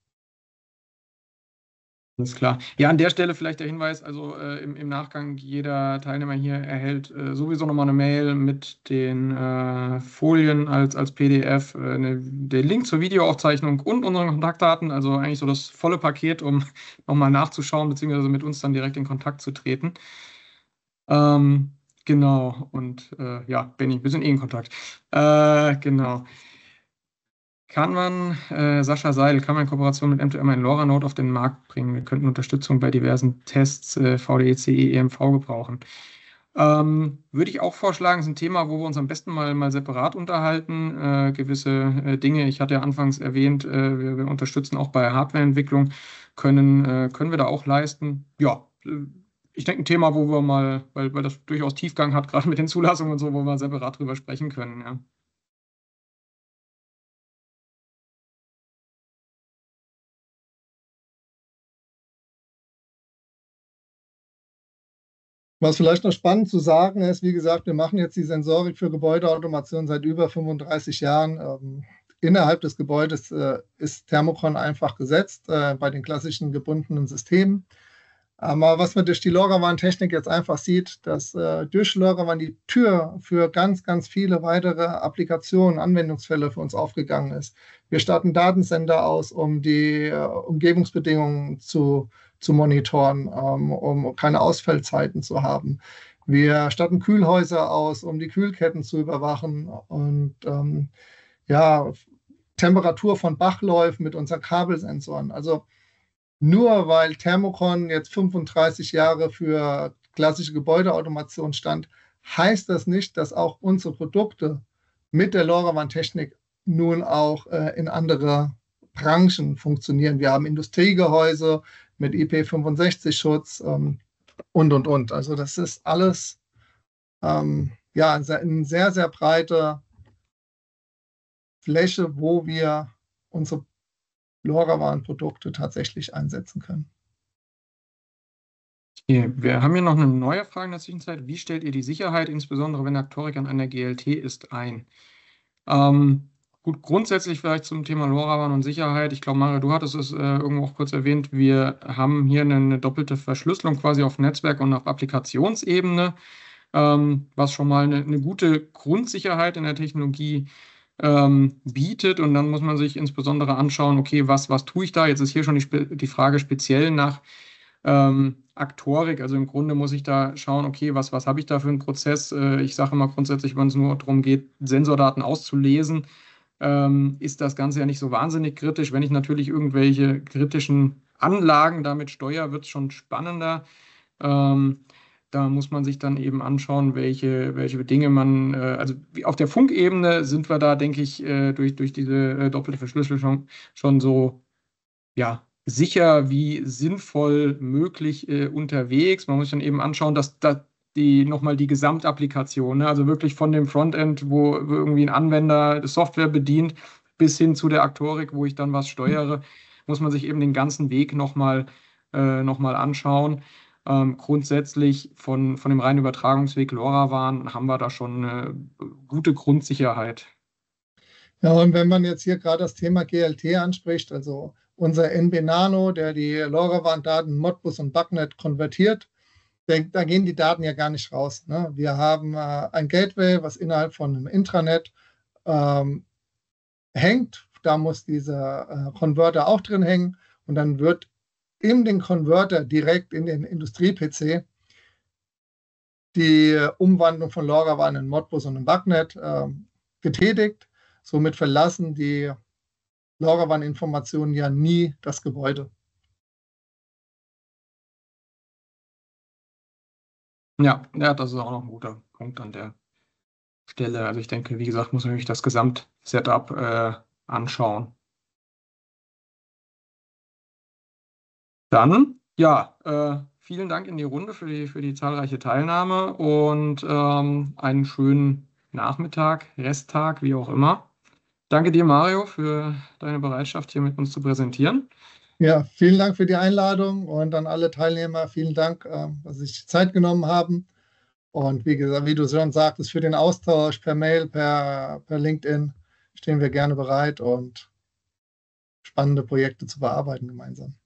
Alles klar. Ja, an der Stelle vielleicht der Hinweis, also äh, im, im Nachgang, jeder Teilnehmer hier erhält äh, sowieso nochmal eine Mail mit den äh, Folien als, als P D F, äh, eine, der Link zur Videoaufzeichnung und unseren Kontaktdaten, also eigentlich so das volle Paket, um nochmal nachzuschauen, beziehungsweise mit uns dann direkt in Kontakt zu treten. Ähm, genau, und äh, ja, Benny, wir sind eh in Kontakt. Äh, genau. Kann man, äh, Sascha Seidel, kann man in Kooperation mit M zwei M ein LoRa-Node auf den Markt bringen? Wir könnten Unterstützung bei diversen Tests äh, V D E, C E, E M V gebrauchen. Ähm, würde ich auch vorschlagen, ist ein Thema, wo wir uns am besten mal, mal separat unterhalten. Äh, gewisse äh, Dinge, ich hatte ja anfangs erwähnt, äh, wir, wir unterstützen auch bei Hardwareentwicklung, können, äh, können wir da auch leisten. Ja, äh, ich denke, ein Thema, wo wir mal, weil, weil das durchaus Tiefgang hat, gerade mit den Zulassungen und so, wo wir separat drüber sprechen können. Ja. Was vielleicht noch spannend zu sagen ist, wie gesagt, wir machen jetzt die Sensorik für Gebäudeautomation seit über fünfunddreißig Jahren. Ähm, innerhalb des Gebäudes äh, ist Thermocon einfach gesetzt äh, bei den klassischen gebundenen Systemen. Aber was man durch die LoRaWAN-Technik jetzt einfach sieht, dass äh, durch LoRaWAN die Tür für ganz, ganz viele weitere Applikationen, Anwendungsfälle für uns aufgegangen ist. Wir starten Datensender aus, um die äh, Umgebungsbedingungen zu, zu monitoren, ähm, um keine Ausfallzeiten zu haben. Wir statten Kühlhäuser aus, um die Kühlketten zu überwachen und ähm, ja, Temperatur von Bachläufen mit unseren Kabelsensoren. Also nur weil Thermocon jetzt fünfunddreißig Jahre für klassische Gebäudeautomation stand, heißt das nicht, dass auch unsere Produkte mit der LoRaWAN-Technik nun auch äh, in andere Branchen funktionieren. Wir haben Industriegehäuse mit I P fünfundsechzig-Schutz ähm, und, und, und. Also das ist alles ähm, ja, eine sehr, sehr breite Fläche, wo wir unsere LoRaWAN-Produkte tatsächlich einsetzen können. Okay, wir haben hier noch eine neue Frage in der Zwischenzeit. Wie stellt ihr die Sicherheit, insbesondere wenn Aktorik an einer G L T ist, ein? Ähm, gut, grundsätzlich vielleicht zum Thema LoRaWAN und Sicherheit. Ich glaube, Mario, du hattest es äh, irgendwo auch kurz erwähnt. Wir haben hier eine, eine doppelte Verschlüsselung quasi auf Netzwerk- und auf Applikationsebene, ähm, was schon mal eine, eine gute Grundsicherheit in der Technologie ähm, bietet. Und dann muss man sich insbesondere anschauen, okay, was, was tue ich da? Jetzt ist hier schon die, Spe- die Frage speziell nach ähm, Aktorik. Also im Grunde muss ich da schauen, okay, was, was habe ich da für einen Prozess? Äh, ich sage immer grundsätzlich, wenn es nur darum geht, Sensordaten auszulesen, ähm, ist das Ganze ja nicht so wahnsinnig kritisch. Wenn ich natürlich irgendwelche kritischen Anlagen damit steuere, wird es schon spannender. Ähm, Da muss man sich dann eben anschauen, welche, welche Dinge man, äh, also wie auf der Funkebene sind wir da, denke ich, äh, durch, durch diese äh, doppelte Verschlüsselung schon, schon so ja, sicher wie sinnvoll möglich äh, unterwegs. Man muss sich dann eben anschauen, dass da die nochmal die Gesamtapplikation, ne, also wirklich von dem Frontend, wo wo irgendwie ein Anwender die Software bedient, bis hin zu der Aktorik, wo ich dann was steuere, muss man sich eben den ganzen Weg nochmal äh, noch mal anschauen. Ähm, grundsätzlich von, von dem reinen Übertragungsweg LoRaWAN haben wir da schon eine gute Grundsicherheit. Ja, und wenn man jetzt hier gerade das Thema G L T anspricht, also unser N B Nano, der die LoRaWAN-Daten Modbus und Bugnet konvertiert, der, da gehen die Daten ja gar nicht raus. Ne? Wir haben äh, ein Gateway, was innerhalb von einem Intranet ähm, hängt. Da muss dieser äh, Converter auch drin hängen und dann wird in den Converter direkt in den Industrie-P C die Umwandlung von LoRaWAN in Modbus und in Bugnet äh, getätigt. Somit verlassen die LoRaWAN-Informationen ja nie das Gebäude. Ja, ja, das ist auch noch ein guter Punkt an der Stelle. Also ich denke, wie gesagt, muss man sich das Gesamtsetup äh, anschauen. Dann, ja, äh, vielen Dank in die Runde für die, für die zahlreiche Teilnahme und ähm, einen schönen Nachmittag, Resttag, wie auch immer. Danke dir, Mario, für deine Bereitschaft, hier mit uns zu präsentieren. Ja, vielen Dank für die Einladung und an alle Teilnehmer vielen Dank, äh, dass Sie sich Zeit genommen haben. Und wie gesagt, wie du schon sagtest, für den Austausch per Mail, per, per LinkedIn stehen wir gerne bereit und spannende Projekte zu bearbeiten gemeinsam.